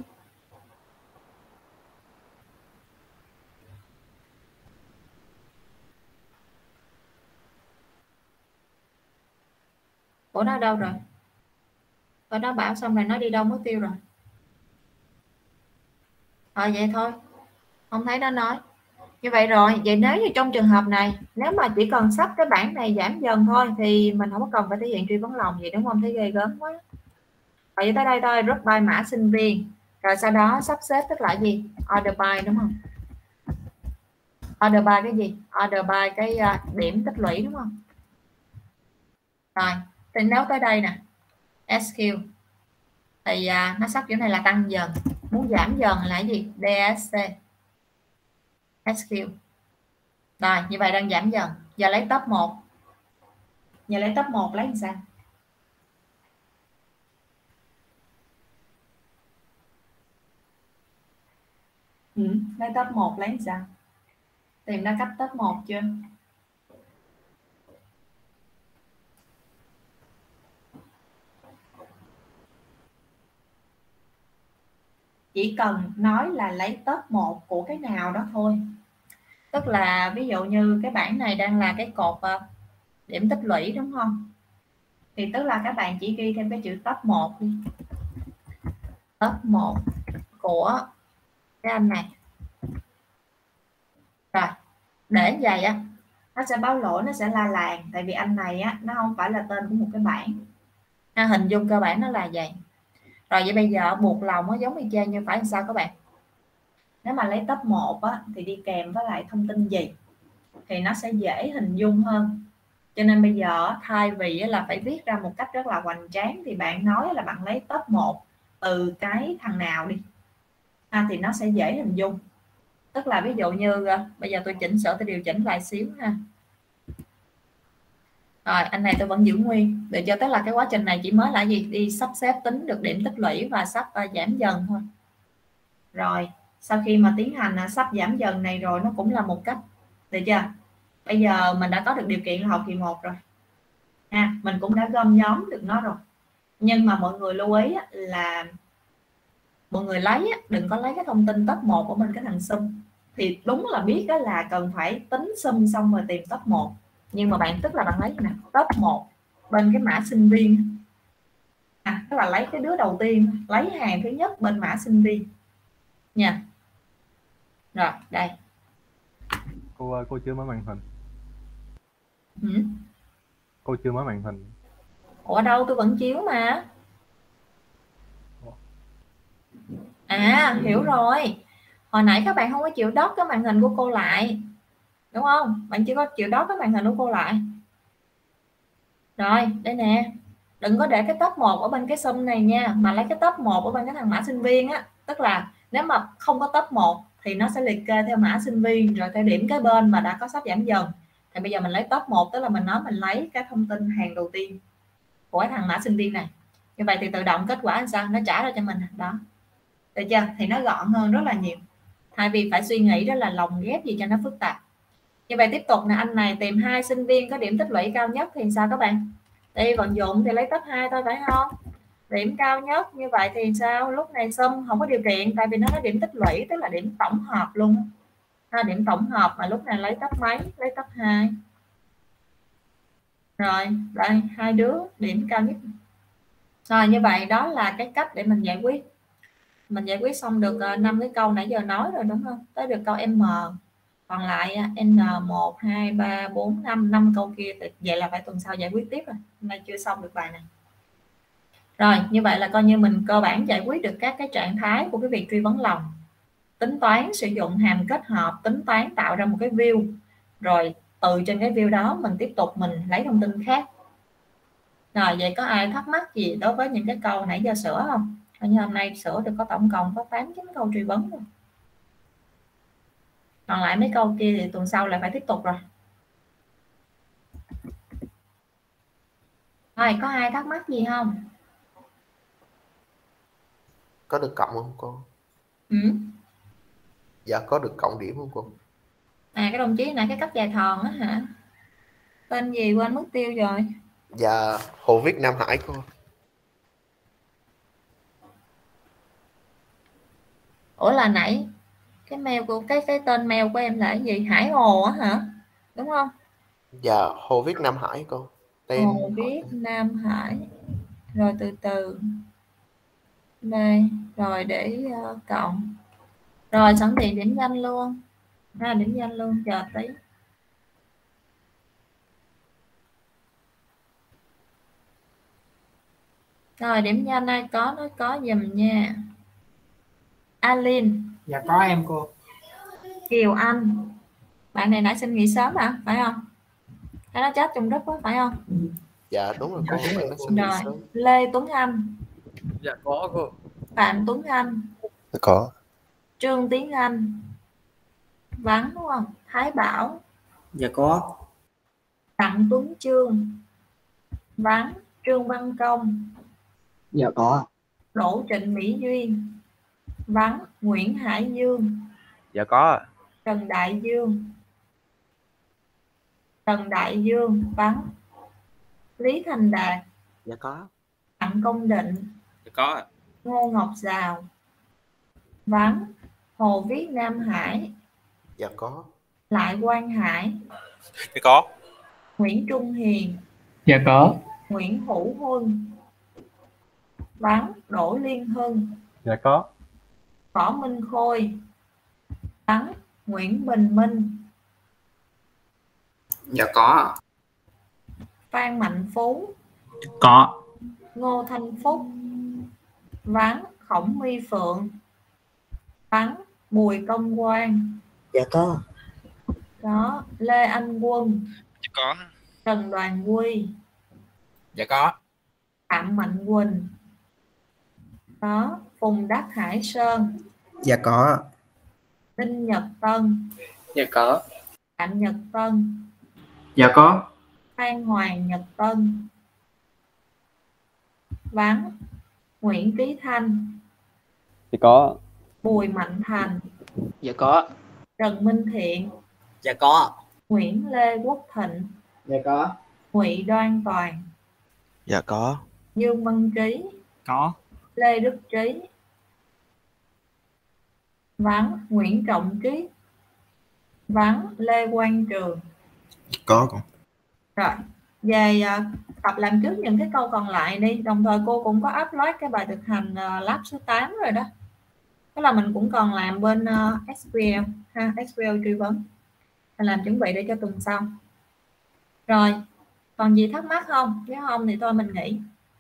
Ủa nó đâu rồi? Ở đó bảo xong rồi nó đi đâu mất tiêu rồi. Vậy thôi, không thấy nó nói. Như vậy rồi, vậy nếu như trong trường hợp này, nếu mà chỉ cần sắp cái bảng này giảm dần thôi thì mình không có cần phải thể hiện truy vấn lòng gì, đúng không? Thấy ghê gớm quá. Vậy tới đây thôi, group by mã sinh viên, rồi sau đó sắp xếp tức là gì? Order by đúng không? Order by cái gì? Order by cái điểm tích lũy đúng không? Rồi, thì nếu tới đây nè, SQ thì nó sắp kiểu này là tăng dần, muốn giảm dần là cái gì? DSC SQ. Rồi, như vậy đang giảm dần. Giờ lấy top 1. Giờ lấy top 1 lấy làm sao? Lấy top 1 lấy làm sao? Tìm ra cách top 1 chưa? Chỉ cần nói là lấy top 1 của cái nào đó thôi. Tức là ví dụ như cái bảng này đang là cái cột điểm tích lũy đúng không? Thì tức là các bạn chỉ ghi thêm cái chữ top 1 đi. Top 1 của cái anh này. Rồi, để vậy á, nó sẽ báo lỗi, nó sẽ la làng. Tại vì anh này á, nó không phải là tên của một cái bảng. Hình dung cơ bản nó là vậy. Rồi vậy bây giờ buộc lòng nó giống y chang như phải làm sao các bạn? Nếu mà lấy top 1 á, thì đi kèm với lại thông tin gì thì nó sẽ dễ hình dung hơn. Cho nên bây giờ thay vì là phải viết ra một cách rất là hoành tráng thì bạn nói là bạn lấy top 1 từ cái thằng nào đi thì nó sẽ dễ hình dung. Tức là ví dụ như bây giờ tôi chỉnh sửa, tôi điều chỉnh lại xíu ha. Rồi anh này tôi vẫn giữ nguyên để cho, tức là cái quá trình này chỉ mới là gì? Đi sắp xếp tính được điểm tích lũy và sắp giảm dần thôi. Rồi sau khi mà tiến hành sắp giảm dần này rồi, nó cũng là một cách, được chưa? Bây giờ mình đã có được điều kiện là học kỳ 1 rồi mình cũng đã gom nhóm được nó rồi. Nhưng mà mọi người lưu ý là mọi người đừng có lấy cái thông tin top 1 ở bên cái thằng sum. Thì đúng là biết đó là cần phải tính sum xong rồi tìm top 1, nhưng mà bạn tức là bạn lấy nè top 1 bên cái mã sinh viên, tức là lấy cái đứa đầu tiên, lấy hàng thứ nhất bên mã sinh viên nha. Rồi đây Cô ơi, cô chưa mở màn hình. Cô chưa mở màn hình. Ủa đâu, tôi vẫn chiếu mà. Hiểu rồi. Hồi nãy các bạn không có chịu đốt cái màn hình của cô lại, đúng không? Bạn chưa có chịu đốt cái màn hình của cô lại. Rồi, đây nè. Đừng có để cái top 1 ở bên cái sum này nha, mà lấy cái top 1 ở bên cái thằng mã sinh viên á. Tức là nếu mà không có top 1 thì nó sẽ liệt kê theo mã sinh viên rồi theo điểm cái bên mà đã có sắp giảm dần. Thì bây giờ mình lấy top 1, tức là mình nói mình lấy cái thông tin hàng đầu tiên của cái thằng mã sinh viên này. Như vậy thì tự động kết quả làm sao? Nó trả ra cho mình đó. Được chưa? Thì nó gọn hơn rất là nhiều. Thay vì phải suy nghĩ đó là lồng ghép gì cho nó phức tạp. Như vậy tiếp tục nè, anh này tìm 2 sinh viên có điểm tích lũy cao nhất thì sao các bạn? Đi vận dụng thì lấy top 2 thôi phải không? Điểm cao nhất như vậy thì sao? Lúc này sum không có điều kiện, tại vì nó có điểm tích lũy, tức là điểm tổng hợp luôn. Điểm tổng hợp mà lúc này lấy top mấy? Lấy top 2. Rồi, đây 2 đứa điểm cao nhất. Rồi như vậy đó là cái cách để mình giải quyết. Mình giải quyết xong được 5 cái câu nãy giờ nói rồi đúng không? Tới được câu M. Còn lại N1, 2, 3, 4, 5 câu kia. Vậy là phải tuần sau giải quyết tiếp rồi. Hôm nay chưa xong được bài này. Rồi như vậy là coi như mình cơ bản giải quyết được các cái trạng thái của cái việc truy vấn lòng. Tính toán sử dụng hàm kết hợp, tính toán tạo ra một cái view. Rồi từ trên cái view đó mình tiếp tục mình lấy thông tin khác. Rồi vậy có ai thắc mắc gì đối với những cái câu nãy giờ sửa không? Như hôm nay sửa được có tổng cộng có 8-9 câu truy vấn rồi. Còn lại mấy câu kia thì tuần sau lại phải tiếp tục rồi. Rồi có ai thắc mắc gì không? Có được cộng không cô? Dạ có được cộng điểm không cô? Cái đồng chí này cái cấp dài thòn á hả? Tên gì quên mất tiêu rồi. Dạ Hồ Viết Nam Hải cô. Ủa là nãy cái mail của cái tên mail của em là cái gì? Hải Hồ á hả? Đúng không? Dạ Hồ Viết Nam Hải cô. Tên Hồ Viết Nam Hải. Rồi từ từ. Đây, rồi để cộng. Rồi sẵn tiện điểm danh luôn. Điểm danh luôn, chờ tí. Rồi điểm danh ai có nói có dùm nha. Alin. Dạ có em cô. Kiều Anh. Bạn này nãy xin nghỉ sớm hả? Phải không? Cái nó chat trong group đó, phải không? Dạ đúng rồi cô. Rồi Lê Tuấn Anh. Dạ có cô. Phạm Tuấn Anh. Dạ có. Trương Tiến Anh. Vắng đúng không? Thái Bảo. Dạ có. Đặng Tuấn Trương. Vắng. Trương Văn Công. Dạ có. Đỗ Trịnh Mỹ Duyên. Vắng. Nguyễn Hải Dương. Dạ có. Trần Đại Dương. Trần Đại Dương. Vắng. Lý Thành Đạt. Dạ có. Đặng Công Định. Dạ có. Ngô Ngọc Giàu. Vắng. Hồ Viết Nam Hải. Dạ có. Lại Quang Hải. Dạ có. Nguyễn Trung Hiền. Dạ có. Nguyễn Hữu Huân. Vắng. Đỗ Liên Hưng. Dạ có. Võ Minh Khôi. Vắng. Nguyễn Bình Minh. Dạ có. Phan Mạnh Phú. Có. Ngô Thanh Phúc. Vắng. Khổng My Phượng. Vắng. Bùi Công Quang. Dạ có. Có. Lê Anh Quân. Dạ có. Trần Đoàn Quy. Dạ có. Phạm Mạnh Quỳnh. Có. Phùng Đắc Hải Sơn. Dạ có. Đinh Nhật Tân. Dạ có. Phạm Nhật Tân. Dạ có. Phan Hoàng Nhật Tân. Vắng. Nguyễn Trí Thanh. Dạ có. Bùi Mạnh Thành, Dạ có. Trần Minh Thiện, Dạ có. Nguyễn Lê Quốc Thịnh, Dạ có. Ngụy Đoan Toàn, Dạ có. Dương Văn Trí, Có. Lê Đức Trí, vắng Nguyễn Trọng Trí, vắng Lê Quang Trường. Có con. Rồi, về tập làm trước những cái câu còn lại đi. Đồng thời cô cũng có upload cái bài thực hành lab số 8 rồi đó. Tức là mình cũng còn làm bên SQL ha, SQL truy vấn. Mình làm chuẩn bị để cho tuần sau. Rồi, còn gì thắc mắc không? Nếu không thì thôi mình nghỉ.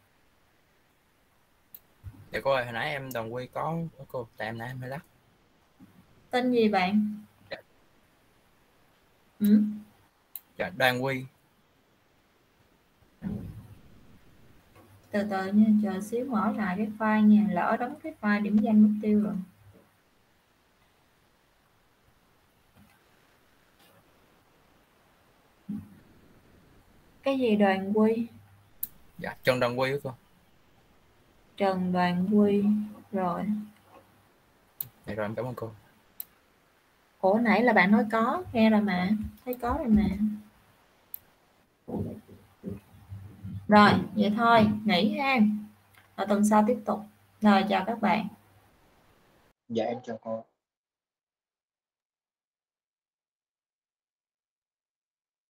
Dạ cô ơi, hồi nãy em Đoàn Quy có cô, tại em nãy em hơi lắc. Tên gì bạn? Dạ. Ừ? Dạ, Đoàn Quy. Từ từ nha, chờ xíu mở lại cái file nha, lỡ đóng cái file điểm danh mất tiêu rồi. Cái gì Đoàn Quy? Dạ, Trần Đoàn Quy đó cô. Trần Đoàn Quy. Rồi. Dạ rồi, em cảm ơn cô. Ủa nãy là bạn nói có, nghe rồi mà, thấy có rồi mà. Rồi, vậy thôi, nghỉ ha. Ở tuần sau tiếp tục. Rồi, chào các bạn. Dạ em chào cô.